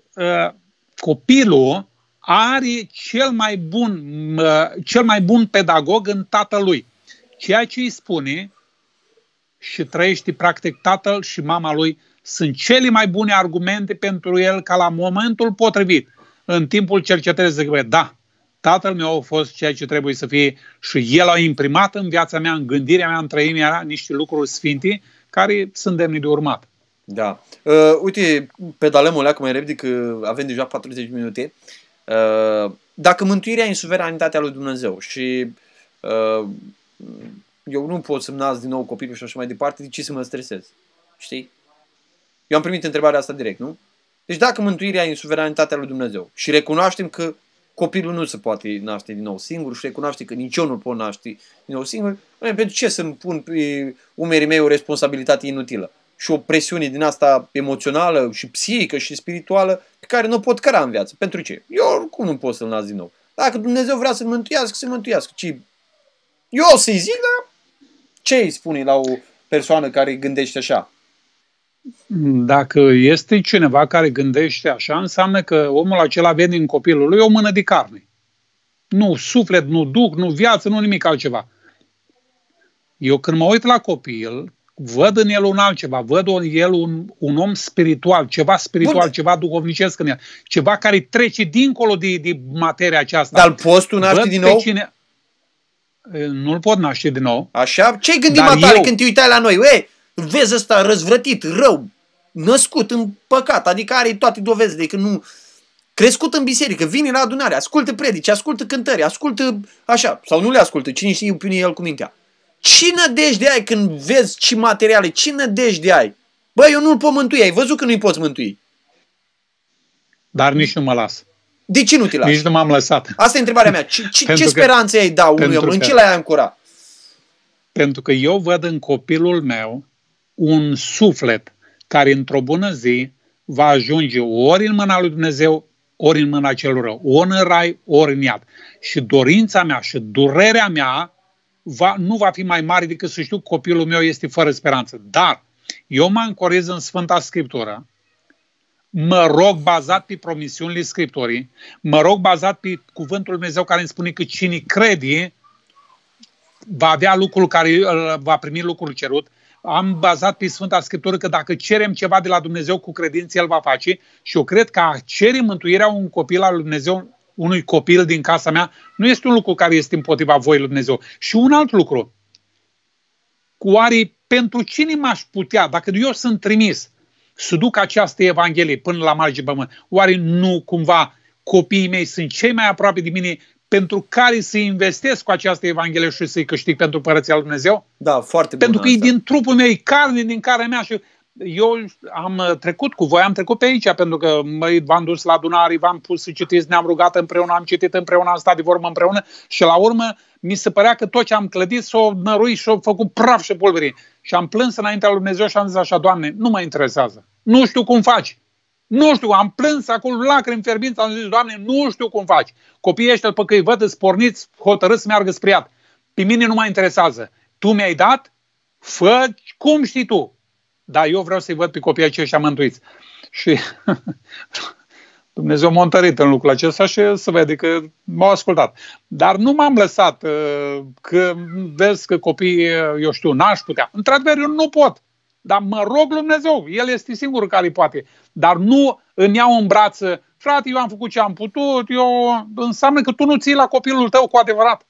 copilul are cel mai bun, cel mai bun pedagog în tatălui. Ceea ce îi spune și trăiește practic tatăl și mama lui sunt cele mai bune argumente pentru el ca la momentul potrivit, în timpul cercetării, zic, bă, da, tatăl meu a fost ceea ce trebuie să fie și el a imprimat în viața mea, în gândirea mea, în trăimea mea, niște lucruri sfinte care sunt demne de urmat. Da. Uh, uite, pedalăm o leacă mai repede, că avem deja patruzeci de minute. Uh, dacă mântuirea e în suveranitatea lui Dumnezeu și uh, eu nu pot să-mi nasc din nou copilul și așa mai departe, de ce să mă stresez? Știi? Eu am primit întrebarea asta direct, nu? Deci dacă mântuirea e în suveranitatea lui Dumnezeu și recunoaștem că copilul nu se poate naște din nou singur și recunoaște că nici eu nu-l pot naște din nou singur, pentru ce să-mi pun pe umerii mei o responsabilitate inutilă și o presiune din asta emoțională și psihică și spirituală pe care nu pot căra în viață? Pentru ce? Eu oricum nu pot să-l nasc din nou. Dacă Dumnezeu vrea să-l mântuiască, să-l mântuiască. Ci eu o să-i zic, dar ce îi spune la o persoană care gândește așa? Dacă este cineva care gândește așa, înseamnă că omul acela vede în copilul lui o mână de carne. Nu suflet, nu duh, nu viață, nu nimic altceva. Eu când mă uit la copil, văd în el un altceva, văd în el un, un om spiritual, ceva spiritual, Bun. ceva duhovnicesc în el, ceva care trece dincolo de, de materia aceasta. Dar poți tu naște din nou? Cine... Nu-l pot naște din nou. Așa? Ce-ai gândit, Matale, eu... când te uitai la noi? Ue, vezi ăsta răzvrătit, rău, născut în păcat, adică are toate dovezile că nu... Crescut în biserică, vine la adunare, ascultă predici, ascultă cântări, ascultă așa, sau nu le ascultă, cine știe opinie el cu mintea. Ce nădejde ai când vezi ce materiale, ce nădejde ai? Băi, eu nu-l pot mântui, ai văzut că nu-i poți mântui. dar nici nu mă las. De ce nu te lași? Nici nu m-am lăsat. Asta e întrebarea mea. Ce, ce, ce speranță ai da unui om? În ce l-ai ancora? Pentru că eu văd în copilul meu un suflet care într-o bună zi va ajunge ori în mâna lui Dumnezeu, ori în mâna celor rău, ori în rai, ori în iad. Și dorința mea și durerea mea va, nu va fi mai mare decât să știu că copilul meu este fără speranță. Dar eu mă ancorez în Sfânta Scriptură, mă rog bazat pe promisiunile Scripturii, mă rog bazat pe cuvântul lui Dumnezeu care îmi spune că cine crede va avea lucrul care va primi lucrul cerut. Am bazat pe Sfânta Scriptură că dacă cerem ceva de la Dumnezeu cu credință, El va face. Și eu cred că a cere mântuirea un copil al lui Dumnezeu, unui copil din casa mea, nu este un lucru care este împotriva voii lui Dumnezeu. Și un alt lucru. Oare pentru cine m-aș putea, dacă eu sunt trimis, să duc această Evanghelie până la marginea pământului, oare nu cumva copiii mei sunt cei mai aproape de mine pentru care să investesc cu această Evanghelie și să-i câștig pentru Împărăția lui Dumnezeu? Da, foarte bun. Pentru că asta e din trupul meu, e carne din carnea mea și eu am trecut cu voi, am trecut pe aici, pentru că mă, v-am dus la adunare, v-am pus să citiți, ne-am rugat împreună, am citit împreună, am stat de vorbă împreună și la urmă mi se părea că tot ce am clădit s-o năruit și-o făcut praf și pulberii. Și am plâns înaintea lui Dumnezeu și am zis așa: Doamne, nu mă interesează. Nu știu cum faci. Nu știu, am plâns acolo lacrimi fierbinți, am zis: Doamne, nu știu cum faci. Copiii ăștia, după că îi văd, îți porniți, hotărâți să meargă spre iad. Pe mine nu mă interesează. Tu mi-ai dat? Fă cum știi tu. Dar eu vreau să-i văd pe copiii aceștia mântuiți. Și Dumnezeu m-a întărit în lucrul acesta și să vede că m-au ascultat. Dar nu m-am lăsat că vezi că copiii, eu știu, n-aș putea. Într-adevăr, eu nu pot. Dar mă rog lui Dumnezeu, El este singurul care poate. Dar nu îmi iau în brață: frate, eu am făcut ce am putut, eu... înseamnă că tu nu ții la copilul tău cu adevărat.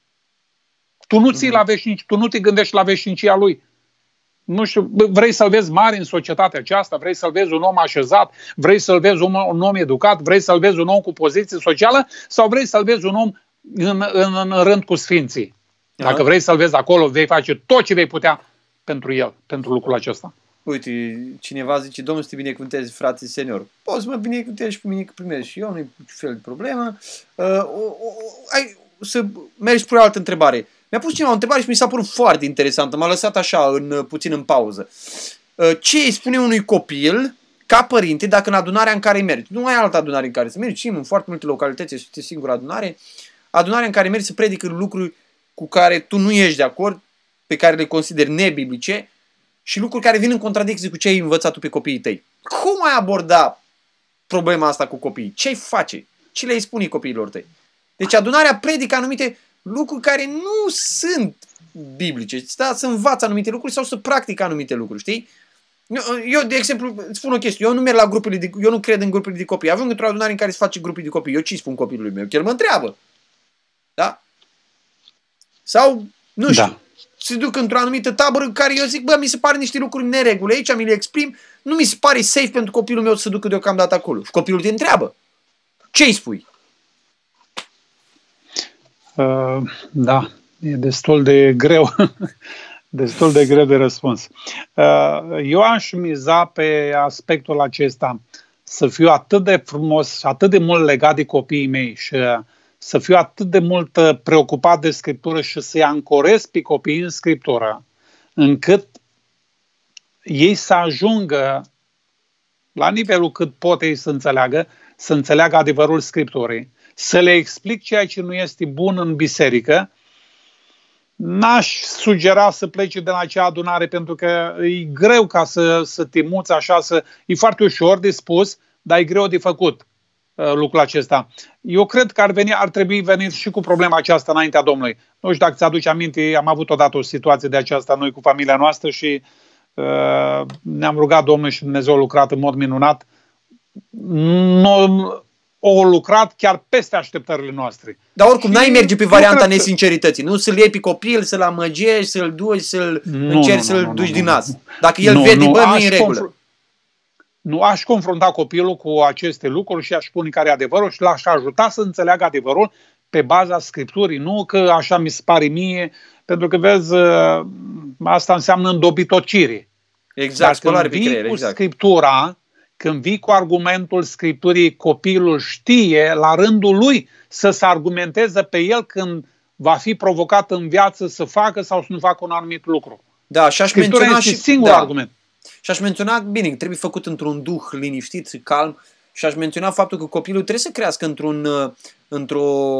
Tu nu ții la veșnicie, tu nu te gândești la veșnicia lui. Nu știu, vrei să-l vezi mare în societatea aceasta, vrei să-l vezi un om așezat, vrei să-l vezi un, un om educat, vrei să-l vezi un om cu poziție socială sau vrei să-l vezi un om în, în, în rând cu sfinții? Dacă vrei să-l vezi acolo, vei face tot ce vei putea pentru el, pentru lucrul acesta. Uite, cineva zice: Domnul să te binecuvânteze, frate senior. Poți să mă binecuvântezi și pe mine că primesc și eu, nu-i fel de problemă. Uh, o, o, ai, să mergi spre o altă întrebare. Mi-a pus cineva o întrebare și mi s-a părut foarte interesantă. M-a lăsat așa, în, puțin în pauză. Uh, ce îi spune unui copil, ca părinte, dacă în adunarea în care mergi, nu ai altă adunare în care să mergi, ci în foarte multe localități este singura adunare, adunarea în care mergi să predică lucruri cu care tu nu ești de acord, pe care le consideri nebiblice, și lucruri care vin în contradicție cu ce ai învățat tu pe copiii tăi. Cum ai aborda problema asta cu copiii? Ce-ai face? Ce le-ai spune copiilor tăi? Deci adunarea predică anumite lucruri care nu sunt biblice. Da? Să învață anumite lucruri sau să practică anumite lucruri, știi? Eu, eu, de exemplu, îți spun o chestie. Eu nu merg la grupurile de, eu nu cred în grupurile de copii. Având într-o adunare în care se face grupuri de copii, eu ce spun copilului meu? Că el mă întreabă. Da? Sau, nu știu. Da. Se duc într-o anumită tabără în care eu zic: bă, mi se pare niște lucruri neregule aici, mi le exprim, nu mi se pare safe pentru copilul meu să se ducă deocamdată acolo. Și copilul te întreabă: ce îi spui? Uh, da, e destul de greu, destul de greu de răspuns. Uh, eu aș miza pe aspectul acesta, să fiu atât de frumos, atât de mult legat de copiii mei și să fiu atât de mult preocupat de Scriptură și să-i ancorez pe copii în Scriptură, încât ei să ajungă la nivelul cât pot ei să înțeleagă, să înțeleagă adevărul Scripturii, să le explic ceea ce nu este bun în biserică. N-aș sugera să plece de la acea adunare, pentru că e greu ca să, să te muți așa, să, e foarte ușor de spus, dar e greu de făcut lucrul acesta. Eu cred că ar, veni, ar trebui venit și cu problema aceasta înaintea Domnului. Nu știu dacă ți-aduci aminte, am avut odată o situație de aceasta noi cu familia noastră și uh, ne-am rugat Domnul și Dumnezeu a lucrat în mod minunat. Nu, o lucrat chiar peste așteptările noastre. Dar oricum n-ai merge pe varianta nesincerității, nu? Să-l iei pe copil, să-l amăgești, să-l duci, să-l nu, încerci nu, să-l nu, duci nu, din nas. Dacă el nu, vede, nu, bă, nu e în regulă. Nu aș confrunta copilul cu aceste lucruri și aș spune care e adevărul și l-aș ajuta să înțeleagă adevărul pe baza Scripturii, nu că așa mi se pare mie, pentru că, vezi, asta înseamnă îndobitocire. Exact, spălare pe creier, cu exact. Scriptura, când vii cu argumentul Scripturii, copilul știe la rândul lui să se argumenteze pe el când va fi provocat în viață să facă sau să nu facă un anumit lucru. Da, și aș Scriptura menționa este și singurul da. argument. Și aș menționa, bine, trebuie făcut într-un duh liniștit și calm, și aș menționa faptul că copilul trebuie să crească într-un, într-o,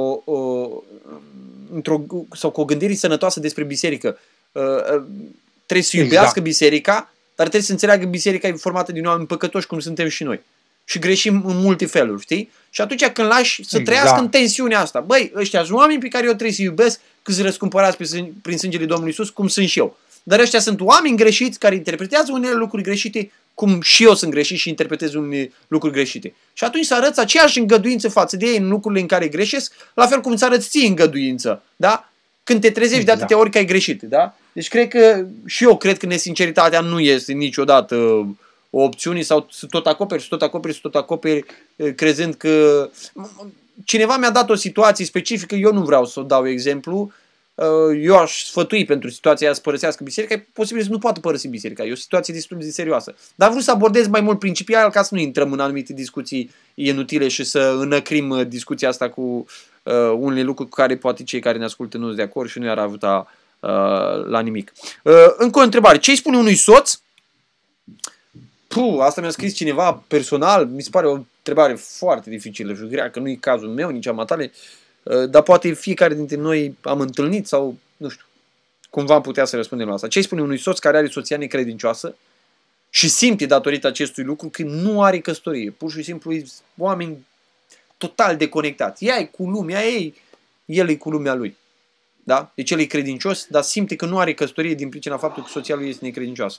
într-o, sau cu o gândire sănătoasă despre biserică. Trebuie să iubească exact. biserica, dar trebuie să înțeleagă biserica e formată din oameni păcătoși cum suntem și noi. Și greșim în multe feluri, știi? Și atunci când lași să exact. trăiască în tensiunea asta, băi, ăștia sunt oameni pe care eu trebuie să iubesc, că sunt răscumpărați prin sângele Domnului Iisus, cum sunt și eu. Dar ăștia sunt oameni greșiți care interpretează unele lucruri greșite, cum și eu sunt greșit și interpretez unele lucruri greșite. Și atunci să arăți aceeași îngăduință față de ei în lucrurile în care greșesc, la fel cum să arăți ție îngăduință, da? Când te trezești exact. de atâtea ori că ai greșit, da? Deci cred că, și eu cred că nesinceritatea nu este niciodată o opțiune, sau să tot acoperi, să tot acoperi, să tot acoperi, crezând că... Cineva mi-a dat o situație specifică, eu nu vreau să o dau exemplu, eu aș sfătui pentru situația aia să părăsească biserica, e posibil să nu poată părăsi biserica, e o situație destul de serioasă. Dar vreau să abordez mai mult principial ca să nu intrăm în anumite discuții inutile și să înăcrim discuția asta cu uh, unele lucruri cu care poate cei care ne ascultă nu sunt de acord și nu i-ar ajuta uh, la nimic. Uh, încă o întrebare. Ce îi spune unui soț? Puh, asta mi-a scris cineva personal, mi se pare o întrebare foarte dificilă și grea, că nu e cazul meu, nici a matale. Dar poate fiecare dintre noi am întâlnit sau, nu știu, cumva am putea să răspundem la asta. Ce îi spune unui soț care are soția necredincioasă și simte datorită acestui lucru că nu are căsătorie? Pur și simplu e oameni total deconectați. Ea e cu lumea ei, el e cu lumea lui. Da? Deci el e credincios, dar simte că nu are căsătorie din pricina faptului că soția lui este necredincioasă.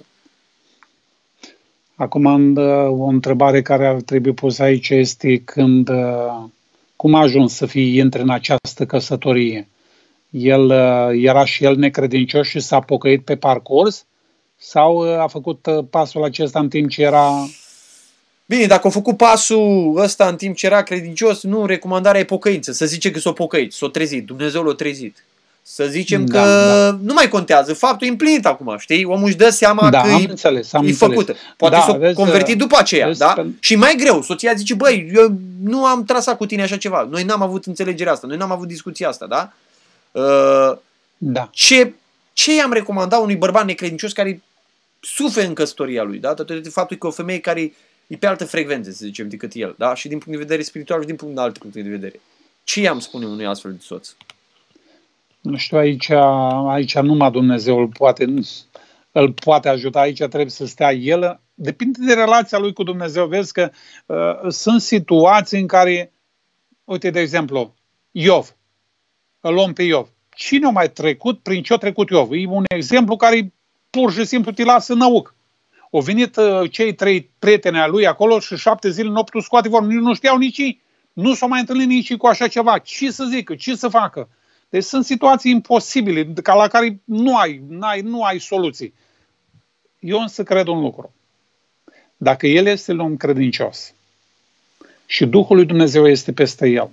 Acum o întrebare care ar trebui pusă aici este când... Cum a ajuns să fie intre în această căsătorie? El era și el necredincios și s-a pocăit pe parcurs? Sau a făcut pasul acesta în timp ce era... Bine, dacă a făcut pasul ăsta în timp ce era credincios, nu, recomandarea e pocăință. Să zicem că s-a pocăit, s-a trezit, Dumnezeu l-a trezit. Să zicem da, că da. nu mai contează, faptul e împlinit acum, știi? Omul își dă seama da, că am e, înțeles, am e înțeles. făcută. Poate da, s-a vezi, convertit după aceea, vezi, da? Pe... Și mai greu, soția zice, băi, eu nu am trasat cu tine așa ceva, noi n-am avut înțelegerea asta, noi n-am avut discuția asta, da? Uh, da. Ce, ce i-am recomandat unui bărbat necredincios care suferă în căsătoria lui, da? Datorită faptului că o femeie care e pe altă frecvență, să zicem, decât el, da? Și din punct de vedere spiritual și din punct de alte puncte de vedere. Ce i-am spune unui astfel de soț? Nu știu, aici, aici numai Dumnezeu îl poate, îl poate ajuta, aici trebuie să stea el. Depinde de relația lui cu Dumnezeu. Vezi că uh, sunt situații în care, uite, de exemplu, Iov, îl luăm pe Iov. Cine a mai trecut prin ce a trecut Iov? E un exemplu care pur și simplu te lasă năuc. Au venit uh, cei trei prieteni ai lui acolo și șapte zile nu au putut scoate vorba. Nu știau nici ei. Nu s-au mai întâlnit nici cu așa ceva. Ce să zică? Ce să facă? Deci sunt situații imposibile, ca la care nu ai, n-ai, nu ai soluții. Eu însă cred un lucru. Dacă el este un om credincios și Duhul lui Dumnezeu este peste el,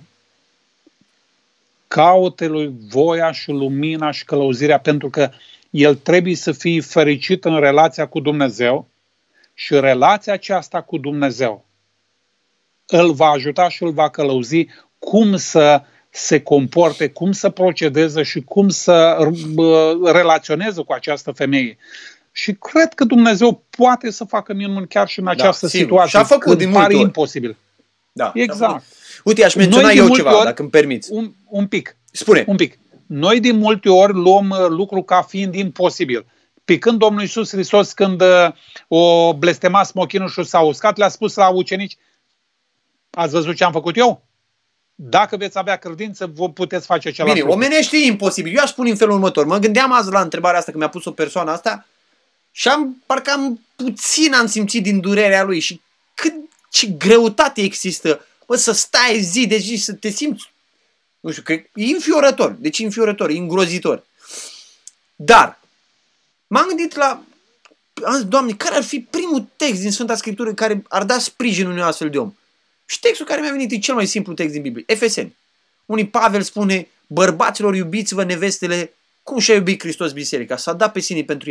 caută lui voia și lumina și călăuzirea, pentru că el trebuie să fie fericit în relația cu Dumnezeu și relația aceasta cu Dumnezeu îl va ajuta și îl va călăuzi cum să se comporte, cum să procedeze și cum să relaționeze cu această femeie. Și cred că Dumnezeu poate să facă minuni chiar și în această da, situație. Și a făcut din pare imposibil. Da, exact. Uite, aș menționa eu ceva, ori, dacă îmi permiți. Un, un pic. Spune. Un pic. Noi de multe ori luăm lucru ca fiind imposibil. Pe când Domnul Iisus Hristos, când o blestema smochinul și s-a uscat, le-a spus la ucenici, ați văzut ce am făcut eu? Dacă veți avea credință, vă puteți face același lucru. Bine, omenește e imposibil. Eu aș spune în felul următor. Mă gândeam azi la întrebarea asta, că mi-a pus o persoană asta și am, parcă am puțin am simțit din durerea lui și cât ce greutate există, bă, să stai zi de zi, să te simți, nu știu, că e înfiorător. Deci e înfiorător, e îngrozitor. Dar m-am gândit la, am zis, Doamne, care ar fi primul text din Sfânta Scriptură care ar da sprijin unui astfel de om? Și textul care mi-a venit e cel mai simplu text din Biblie. Efeseni. Unii Pavel spune, bărbaților, iubiți-vă nevestele cum și-a iubit Hristos biserica, s-a dat pe sine pentru ea.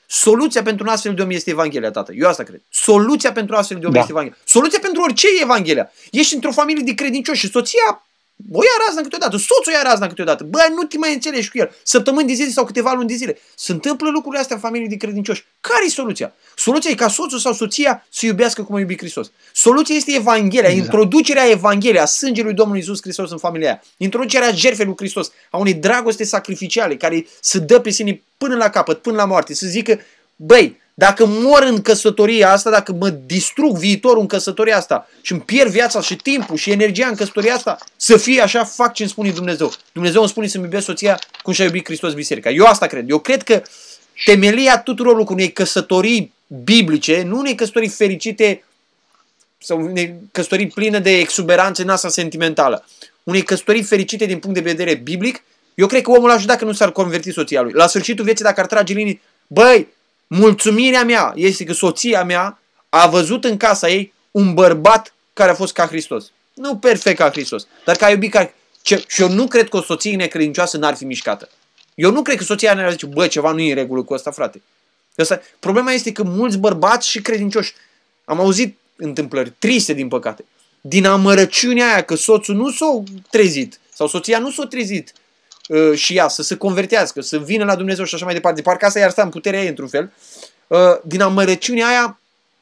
Soluția pentru un astfel de om este Evanghelia, tată. Eu asta cred. Soluția pentru un astfel de om Da. este Evanghelia. Soluția pentru orice e Evanghelia. Ești într-o familie de credincioși și soția o ia razna câteodată, soțul ia razna câteodată. Bă, nu te mai înțelegi cu el. Săptămâni de zile sau câteva luni de zile. Se întâmplă lucrurile astea în familii de credincioși. Care e soluția? Soluția e ca soțul sau soția să iubească cum a iubit Hristos. Soluția este Evanghelia, exact. Introducerea Evangheliei, a sângelui Domnului Iisus Hristos în familia aia. Introducerea jertfei lui Hristos, a unei dragoste sacrificiale care să dă pe sine până la capăt, până la moarte. Să zică, băi, dacă mor în căsătoria asta, dacă mă distrug viitorul în căsătoria asta și îmi pierd viața și timpul și energia în căsătoria asta, să fie așa, fac ce îmi spune Dumnezeu. Dumnezeu îmi spune să-mi iubesc soția cum și-a iubit Hristos biserica. Eu asta cred. Eu cred că temelia tuturor lucrurilor unei căsătorii biblice, nu unei căsătorii fericite sau unei căsătorii plină de exuberanță în asta sentimentală, unei căsătorii fericite din punct de vedere biblic, eu cred că omul așa, dacă nu s-ar converti soția lui. La sfârșitul vieții, dacă ar trage linii, băi, mulțumirea mea este că soția mea a văzut în casa ei un bărbat care a fost ca Hristos. Nu perfect ca Hristos, dar că a iubit ca... Ce... Și eu nu cred că o soție necredincioasă n-ar fi mișcată. Eu nu cred că soția ne-ar zice, bă, ceva nu e în regulă cu ăsta, frate. Asta... Problema este că mulți bărbați și credincioși, am auzit întâmplări triste, din păcate, din amărăciunea aia că soțul nu s-a trezit sau soția nu s-a trezit uh, și ea să se convertească, să vină la Dumnezeu și așa mai departe. Parcă asta i-ar sta în puterea ei, într-un fel. Uh, din amărăciunea aia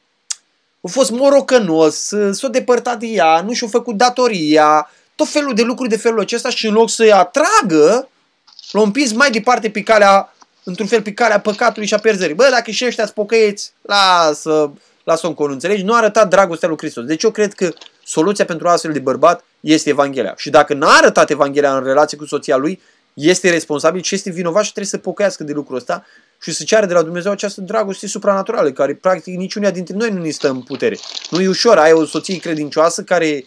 a fost morocănos, s-a depărtat de ea, nu și-a făcut datoria, tot felul de lucruri de felul acesta și în loc să-i atragă, l-a împins mai departe pe calea, într-un fel pe calea păcatului și a pierzării. Bă, dacă și ăștia-ți pocăieți, lasă, lasă-o încă, nu înțelegi? Nu a arătat dragostea lui Hristos. Deci eu cred că soluția pentru astfel de bărbat este Evanghelia. Și dacă n-a arătat Evanghelia în relație cu soția lui, este responsabil și este vinovat și trebuie să pocăiască de lucrul ăsta și să ceară de la Dumnezeu această dragoste supranaturală, care practic niciunea dintre noi nu ne stă în putere. Nu e ușor, ai o soție credincioasă care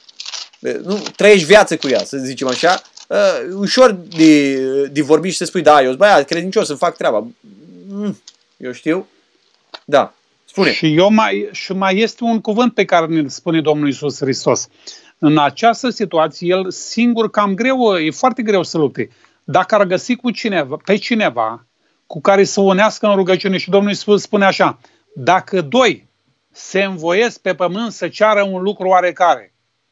nu, trăiești viață cu ea, să zicem așa, uh, ușor de, de vorbi și să spui, da, eu sunt băiat credincios, să fac treaba. Mm, eu știu. Da, spune. Și, eu mai, și mai este un cuvânt pe care ne spune Domnul Iisus Hristos. În această situație, el singur cam greu, e foarte greu să lupte. Dacă ar găsi cu cineva, pe cineva cu care să unească în rugăciune, și Domnul Iisus spune așa, dacă doi se învoiesc pe pământ să ceară un lucru oarecare,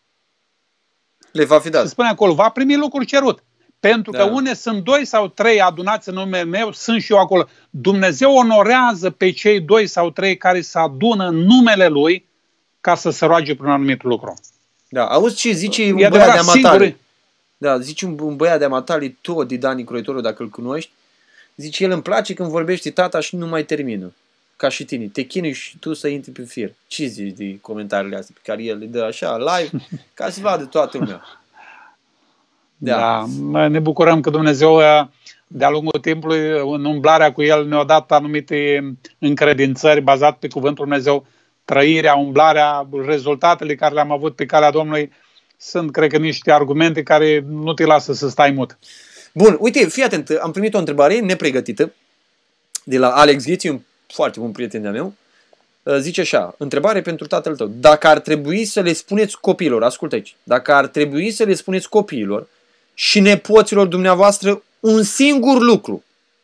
le va fi dat. se spune acolo, va primi lucrul cerut. Pentru da. că unde sunt doi sau trei adunați în numele meu, sunt și eu acolo. Dumnezeu onorează pe cei doi sau trei care se adună în numele Lui ca să se roage prin un anumit lucru. Da, auzi ce zice E un băiat adevărat, de amatale. singur. Da, zice un, un băiat de amatale, tot de Dani Croitorul, dacă îl cunoști. Zice, el îmi place când vorbește tata și nu mai termină. Ca și tine. Te chinui și tu să intri pe fir. Ce zici de comentariile astea pe care el le dă așa, live, ca să vadă toată lumea. Da. da, ne bucurăm că Dumnezeu de-a lungul timpului, în umblarea cu El, ne-a dat anumite încredințări bazate pe Cuvântul Dumnezeu, trăirea, umblarea, rezultatele care le-am avut pe calea Domnului, sunt, cred că, niște argumente care nu te lasă să stai mut. Bun, uite, fii atent, am primit o întrebare nepregătită de la Alex Gheți, un foarte bun prieten de-a meu. Zice așa, întrebare pentru tatăl tău. Dacă ar trebui să le spuneți copiilor, ascultă aici, dacă ar trebui să le spuneți copiilor și nepoților dumneavoastră un singur lucru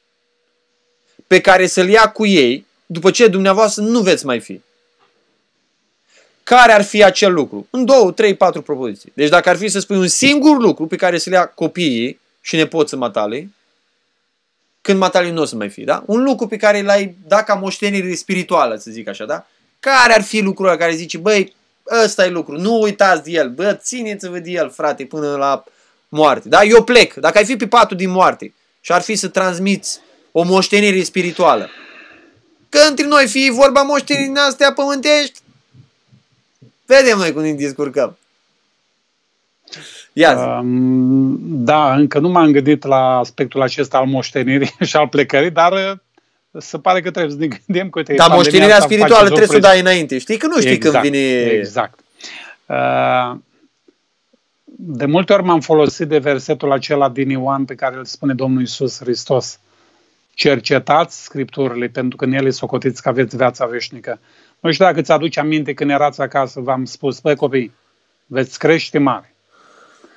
pe care să-l ia cu ei după ce dumneavoastră nu veți mai fi, care ar fi acel lucru? În două, trei, patru propoziții. Deci dacă ar fi să spui un singur lucru pe care să-l ia copiii și nepoții matale, când matale nu o să mai fi, da? Un lucru pe care l-ai dat ca moștenire spirituală, să zic așa, da? Care ar fi lucrul ăla care zice, băi, ăsta e lucru, nu uitați de el, bă, țineți-vă de el, frate, până la moarte, da? Eu plec, dacă ai fi pe patul din moarte și ar fi să transmiți o moștenire spirituală, că între noi fie vorba moștenirii din astea pământești, vedem noi cum ne descurcăm. Ia um, da, încă nu m-am gândit la aspectul acesta al moștenirii și al plecării, dar se pare că trebuie să ne gândim. Uite, dar moștenirea spirituală trebuie să o dai înainte. Știi că nu știi exact, când vine... Exact. Uh, de multe ori m-am folosit de versetul acela din Ioan pe care îl spune Domnul Iisus Hristos. Cercetați Scripturile, pentru că în ele socotiți că aveți viața veșnică. Nu știu dacă îți aduci aminte când erați acasă, v-am spus, băi copii, veți crește mare.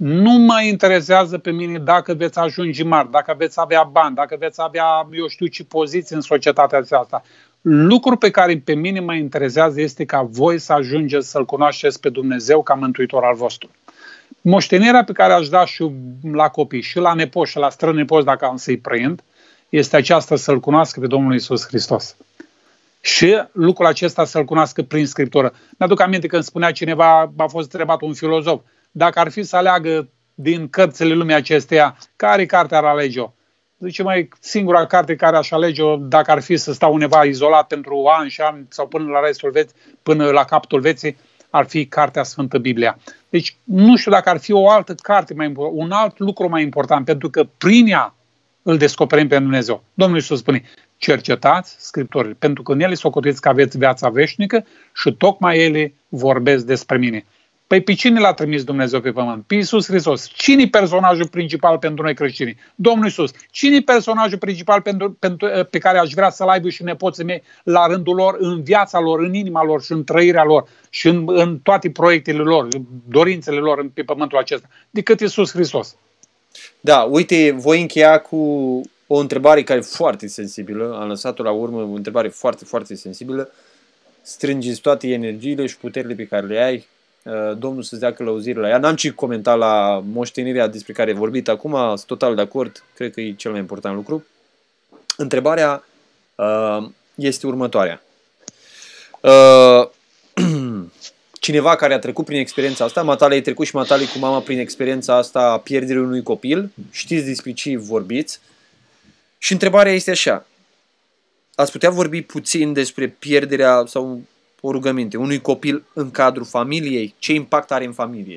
Nu mă interesează pe mine dacă veți ajunge mari, dacă veți avea bani, dacă veți avea, eu știu ce poziții în societatea asta. Lucrul pe care pe mine mă interesează este ca voi să ajungeți să-L cunoașteți pe Dumnezeu ca mântuitor al vostru. Moștenirea pe care aș da și la copii, și la nepoți, și la strănepoți, dacă am să-i prind, este aceasta, să-L cunoască pe Domnul Iisus Hristos. Și lucrul acesta să-L cunoască prin Scriptură. Mi-aduc aminte când spunea cineva, a fost întrebat un filozof, dacă ar fi să aleagă din cărțile lumii acesteia, care carte ar alege-o? Zice, mai singura carte care aș alege-o, dacă ar fi să stau undeva izolat pentru ani și ani sau până la restul vieții, până la capătul vieții, ar fi Cartea Sfântă Biblia. Deci nu știu dacă ar fi o altă carte mai importantă, un alt lucru mai important, pentru că prin ea îl descoperim pe Dumnezeu. Domnul Iisus spune, cercetați Scripturile, pentru că în ele socotiți că aveți viața veșnică și tocmai ele vorbesc despre mine. Păi pe cine l-a trimis Dumnezeu pe pământ? Pe Iisus Hristos. Cine-i personajul principal pentru noi creștini? Domnul Iisus. Cine-i personajul principal pentru, pentru, pe care aș vrea să-l aibă și nepoții mei la rândul lor, în viața lor, în inima lor și în trăirea lor și în, în toate proiectele lor, dorințele lor pe pământul acesta, decât Iisus Hristos? Da, uite, voi încheia cu o întrebare care e foarte sensibilă. Am lăsat-o la urmă, o întrebare foarte, foarte sensibilă. Strângeți toate energiile și puterile pe care le ai. Domnul să-ți dea călăuzire la ea. N-am ce comenta la moștenirea despre care ai vorbit acum, sunt total de acord, cred că e cel mai important lucru. Întrebarea uh, este următoarea. Uh, cineva care a trecut prin experiența asta, matale ai trecut și matale cu mama prin experiența asta a pierderii unui copil, știți despre ce vorbiți, și întrebarea este așa. Ați putea vorbi puțin despre pierderea sau o rugăminte unui copil în cadrul familiei? Ce impact are în familie?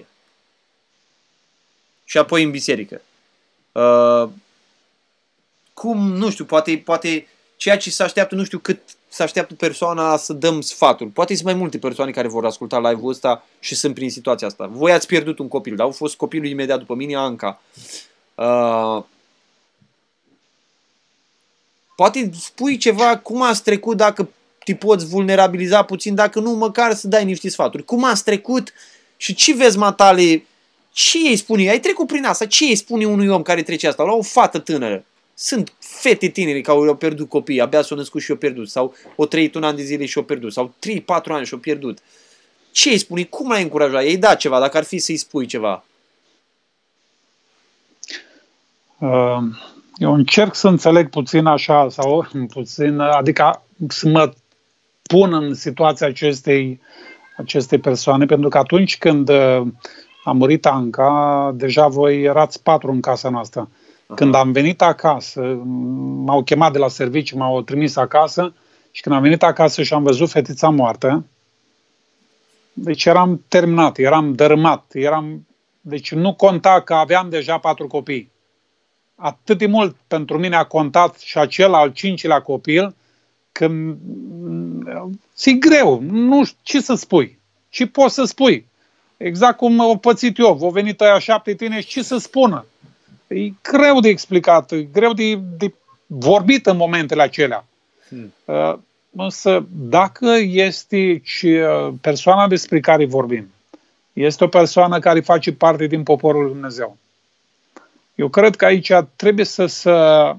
Și apoi în biserică. Uh, cum, nu știu, poate, poate ceea ce se așteaptă, nu știu cât se așteaptă persoana să dăm sfaturi. Poate sunt mai multe persoane care vor asculta live-ul ăsta și sunt prin situația asta. Voi ați pierdut un copil, dar au fost copilul imediat după mine, Anca. Uh, poate spui ceva, cum ați trecut, dacă te poți vulnerabiliza puțin, dacă nu, măcar să dai niște sfaturi. Cum ați trecut și ce vezi, matale, ce îi spune? Ai trecut prin asta, ce îi spune unui om care trece asta? La o fată tânără. Sunt fete tinere care au pierdut copii, abia s-au născut și au pierdut, sau o trăit un an de zile și au pierdut, sau trei patru ani și au pierdut. Ce îi spune? Cum l-ai încurajat? Ei da ceva, dacă ar fi să-i spui ceva. Eu încerc să înțeleg puțin așa, sau puțin, adică să mă pun în situația acestei, acestei persoane, pentru că atunci când a murit Anca, deja voi erați patru în casa noastră. Când am venit acasă, m-au chemat de la serviciu, m-au trimis acasă și când am venit acasă și am văzut fetița moartă, deci eram terminat, eram dărâmat, eram, deci nu conta că aveam deja patru copii. Atât de mult pentru mine a contat și acel al cincilea copil, că ți-e greu, nu știu ce să spui, ce poți să spui. Exact cum au pățit eu, v-au venit aia șapte tineri, ce să spună. E greu de explicat, e greu de, de vorbit în momentele acelea. Hmm. Uh, însă, dacă este persoana despre care vorbim, este o persoană care face parte din poporul lui Dumnezeu, eu cred că aici trebuie să se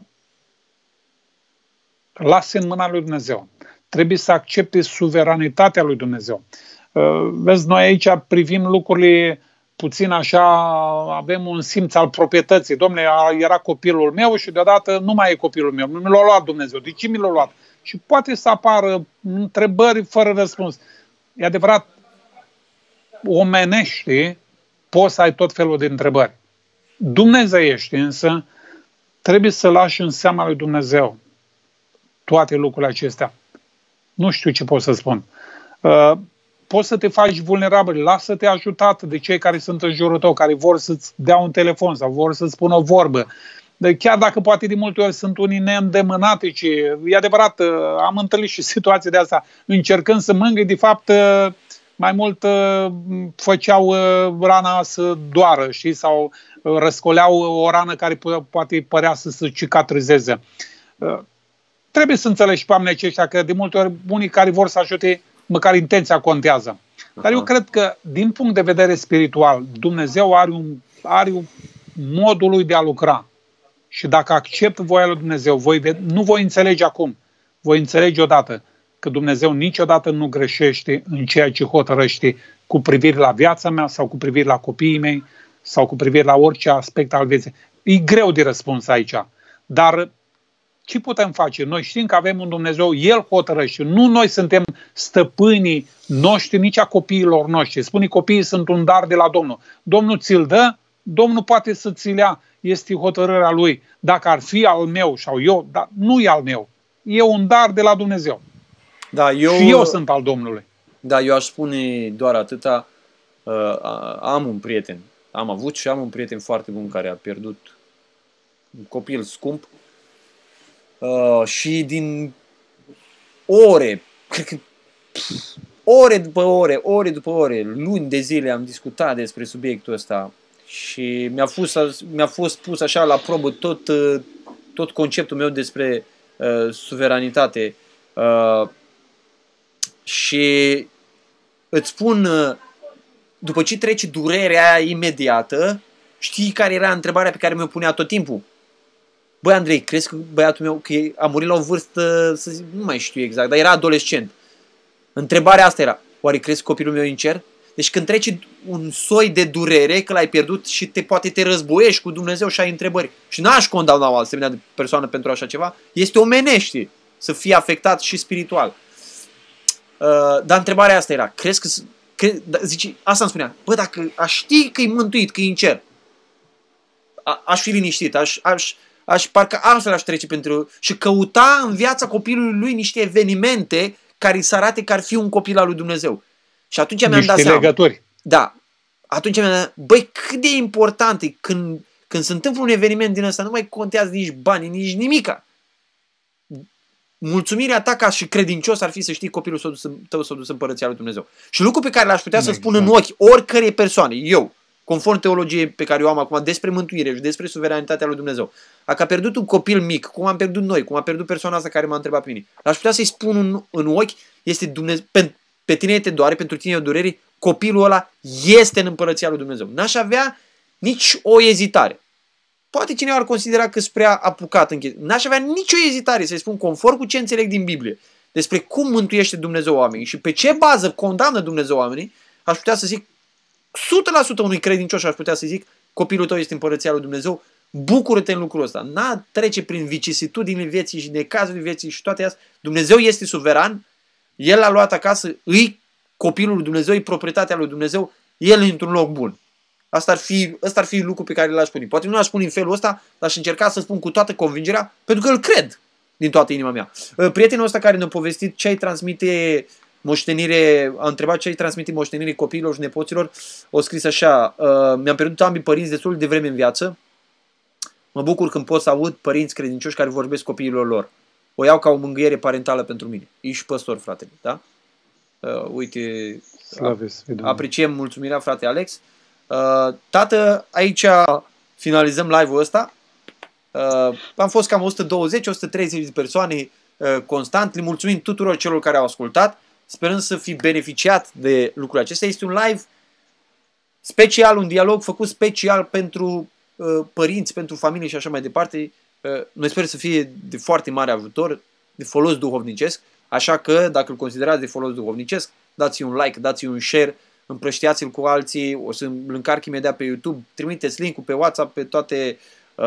lase în mâna lui Dumnezeu. Trebuie să accepte suveranitatea lui Dumnezeu. Uh, vezi, noi aici privim lucrurile puțin așa, avem un simț al proprietății. Dom'le, era copilul meu și deodată nu mai e copilul meu. Mi l-a luat Dumnezeu. De ce mi l-a luat? Și poate să apară întrebări fără răspuns. E adevărat, omenești, poți să ai tot felul de întrebări. Dumnezeiești, însă, trebuie să lași în seama lui Dumnezeu toate lucrurile acestea. Nu știu ce pot să spun. Uh, Poți să te faci vulnerabil, lasă-te ajutat de cei care sunt în jurul tău, care vor să-ți dea un telefon sau vor să-ți spună o vorbă. De chiar dacă poate de multe ori sunt unii neîndemânatici, e adevărat, am întâlnit și situații de asta, încercând să mângâi, de fapt, mai mult făceau rana să doară, știi? Sau răscoleau o rană care poate părea să se cicatrizeze. Trebuie să înțelegi pe oamenii aceștia că de multe ori unii care vor să ajute, măcar intenția contează. Dar eu cred că, din punct de vedere spiritual, Dumnezeu are un are modul lui de a lucra. Și dacă accept voia lui Dumnezeu, voi, nu voi înțelege acum, voi înțelege odată că Dumnezeu niciodată nu greșește în ceea ce hotărăște cu privire la viața mea sau cu privire la copiii mei sau cu privire la orice aspect al vieții. E greu de răspuns aici. Dar ce putem face? Noi știm că avem un Dumnezeu, El hotărăște. Nu noi suntem stăpânii noștri, nici a copiilor noștri. Spune, copiii sunt un dar de la Domnul. Domnul ți-l dă, Domnul poate să ți-l ia. Este hotărârea Lui. Dacă ar fi al meu sau eu, dar nu e al meu. E un dar de la Dumnezeu. Da, eu, și eu sunt al Domnului. Da, eu aș spune doar atâta. Uh, am un prieten. Am avut și am un prieten foarte bun care a pierdut un copil scump. Uh, și din ore, cred că pf, ore după ore, ore după ore, luni de zile am discutat despre subiectul ăsta și mi-a fost, mi-a fost pus așa la probă tot, tot conceptul meu despre uh, suveranitate. Uh, și îți spun, uh, după ce trece durerea aia imediată, știi care era întrebarea pe care mi-o punea tot timpul? Băi, Andrei, crezi că băiatul meu că a murit la o vârstă, să zic, nu mai știu exact, dar era adolescent. Întrebarea asta era, oare crezi că copilul meu e în cer? Deci când trece un soi de durere, că l-ai pierdut și te, poate te războiești cu Dumnezeu și ai întrebări. Și n-aș condamna o asemenea persoană pentru așa ceva. Este omenește să fie afectat și spiritual. Uh, dar întrebarea asta era, crezi că... Cre, da, zice, asta îmi spunea, bă, dacă aș ști că e mântuit, că e în cer, a, aș fi liniștit, aș... aș Aș, parcă altfel aș trece pentru... Și căuta în viața copilului lui niște evenimente care să arate că ar fi un copil al lui Dumnezeu. Și atunci mi-am niște dat seama. legături. Da. Atunci mi-am dat, băi, cât de important e când, când se întâmplă un eveniment din ăsta, nu mai contează nici bani, nici nimica. Mulțumirea ta ca și credincios ar fi să știi copilul tău s-a dus în Împărăția lui Dumnezeu. Și lucru pe care l-aș putea să spun în ochi oricărei persoane, eu, conform teologiei pe care o am acum despre mântuire și despre suveranitatea lui Dumnezeu, dacă a pierdut un copil mic, cum am pierdut noi, cum a pierdut persoana asta care m-a întrebat pe mine, l-aș putea să-i spun în, în ochi, este Dumnezeu, pe, pe tine te doare, pentru tine e o durere, copilul ăla este în Împărăția lui Dumnezeu. N-aș avea nici o ezitare. Poate cineva ar considera că spre apucat în chestie. N-aș avea nicio ezitare să-i spun conform cu ce înțeleg din Biblie despre cum mântuiește Dumnezeu oamenii și pe ce bază condamnă Dumnezeu oamenii, aș putea să zic o sută la sută unui credincios aș putea să zic copilul tău este în Împărăția lui Dumnezeu, bucură-te în lucrul ăsta. N-a trece prin vicisitudinile vieții și necazurile vieții și toate astea. Dumnezeu este suveran, El l-a luat acasă, îi copilul lui Dumnezeu, îi proprietatea lui Dumnezeu, El e într-un loc bun. Asta ar fi, asta ar fi lucru pe care l-aș spune. Poate nu l-aș spune în felul ăsta, dar aș încerca să spun cu toată convingerea, pentru că îl cred din toată inima mea. Prietenul ăsta care ne-a povestit ce ai transmite moștenire, a întrebat ce ai transmite moștenire copiilor și nepoților, o scris așa, mi-am pierdut ambii părinți destul de vreme în viață, mă bucur când pot să aud părinți credincioși care vorbesc copiilor lor. O iau ca o mângâiere parentală pentru mine. Ești păstor, fratele, da? Uh, uite, Slavis, apreciem mulțumirea, frate Alex. Uh, tată, aici finalizăm live-ul ăsta. Uh, am fost cam o sută douăzeci - o sută treizeci de persoane uh, constant. Le mulțumim tuturor celor care au ascultat. Sperăm să fi beneficiat de lucrul acesta. Este un live special, un dialog făcut special pentru uh, părinți, pentru familie și așa mai departe. Uh, noi sper să fie de foarte mare ajutor, de folos duhovnicesc. Așa că, dacă îl considerați de folos duhovnicesc, dați un like, dați un share, împrăștiați-l cu alții, o să îl încarc imediat pe YouTube, trimiteți link-ul pe WhatsApp, pe toate,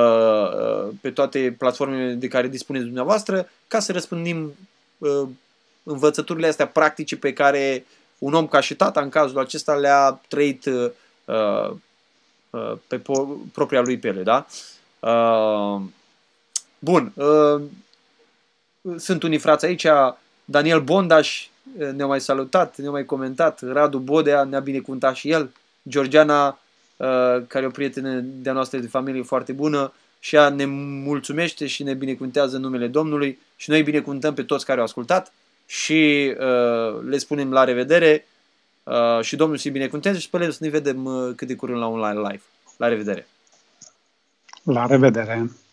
uh, pe toate platformele de care dispuneți dumneavoastră, ca să răspândim uh, învățăturile astea practice pe care un om ca și tata, în cazul acesta, le-a trăit uh, uh, pe po- propria lui piele. Da? Uh, bun. Uh, sunt unii frați aici, Daniel Bondaș ne-a mai salutat, ne-a mai comentat, Radu Bodea ne-a binecuvântat și el, Georgiana, uh, care e o prietenă de-a noastră de familie foarte bună, și ea ne mulțumește și ne binecuvântează în numele Domnului și noi binecuvântăm pe toți care au ascultat și uh, le spunem la revedere uh, și Domnul să-i binecuvânteze și sperăm să ne vedem uh, cât de curând la un live. La revedere! La revedere!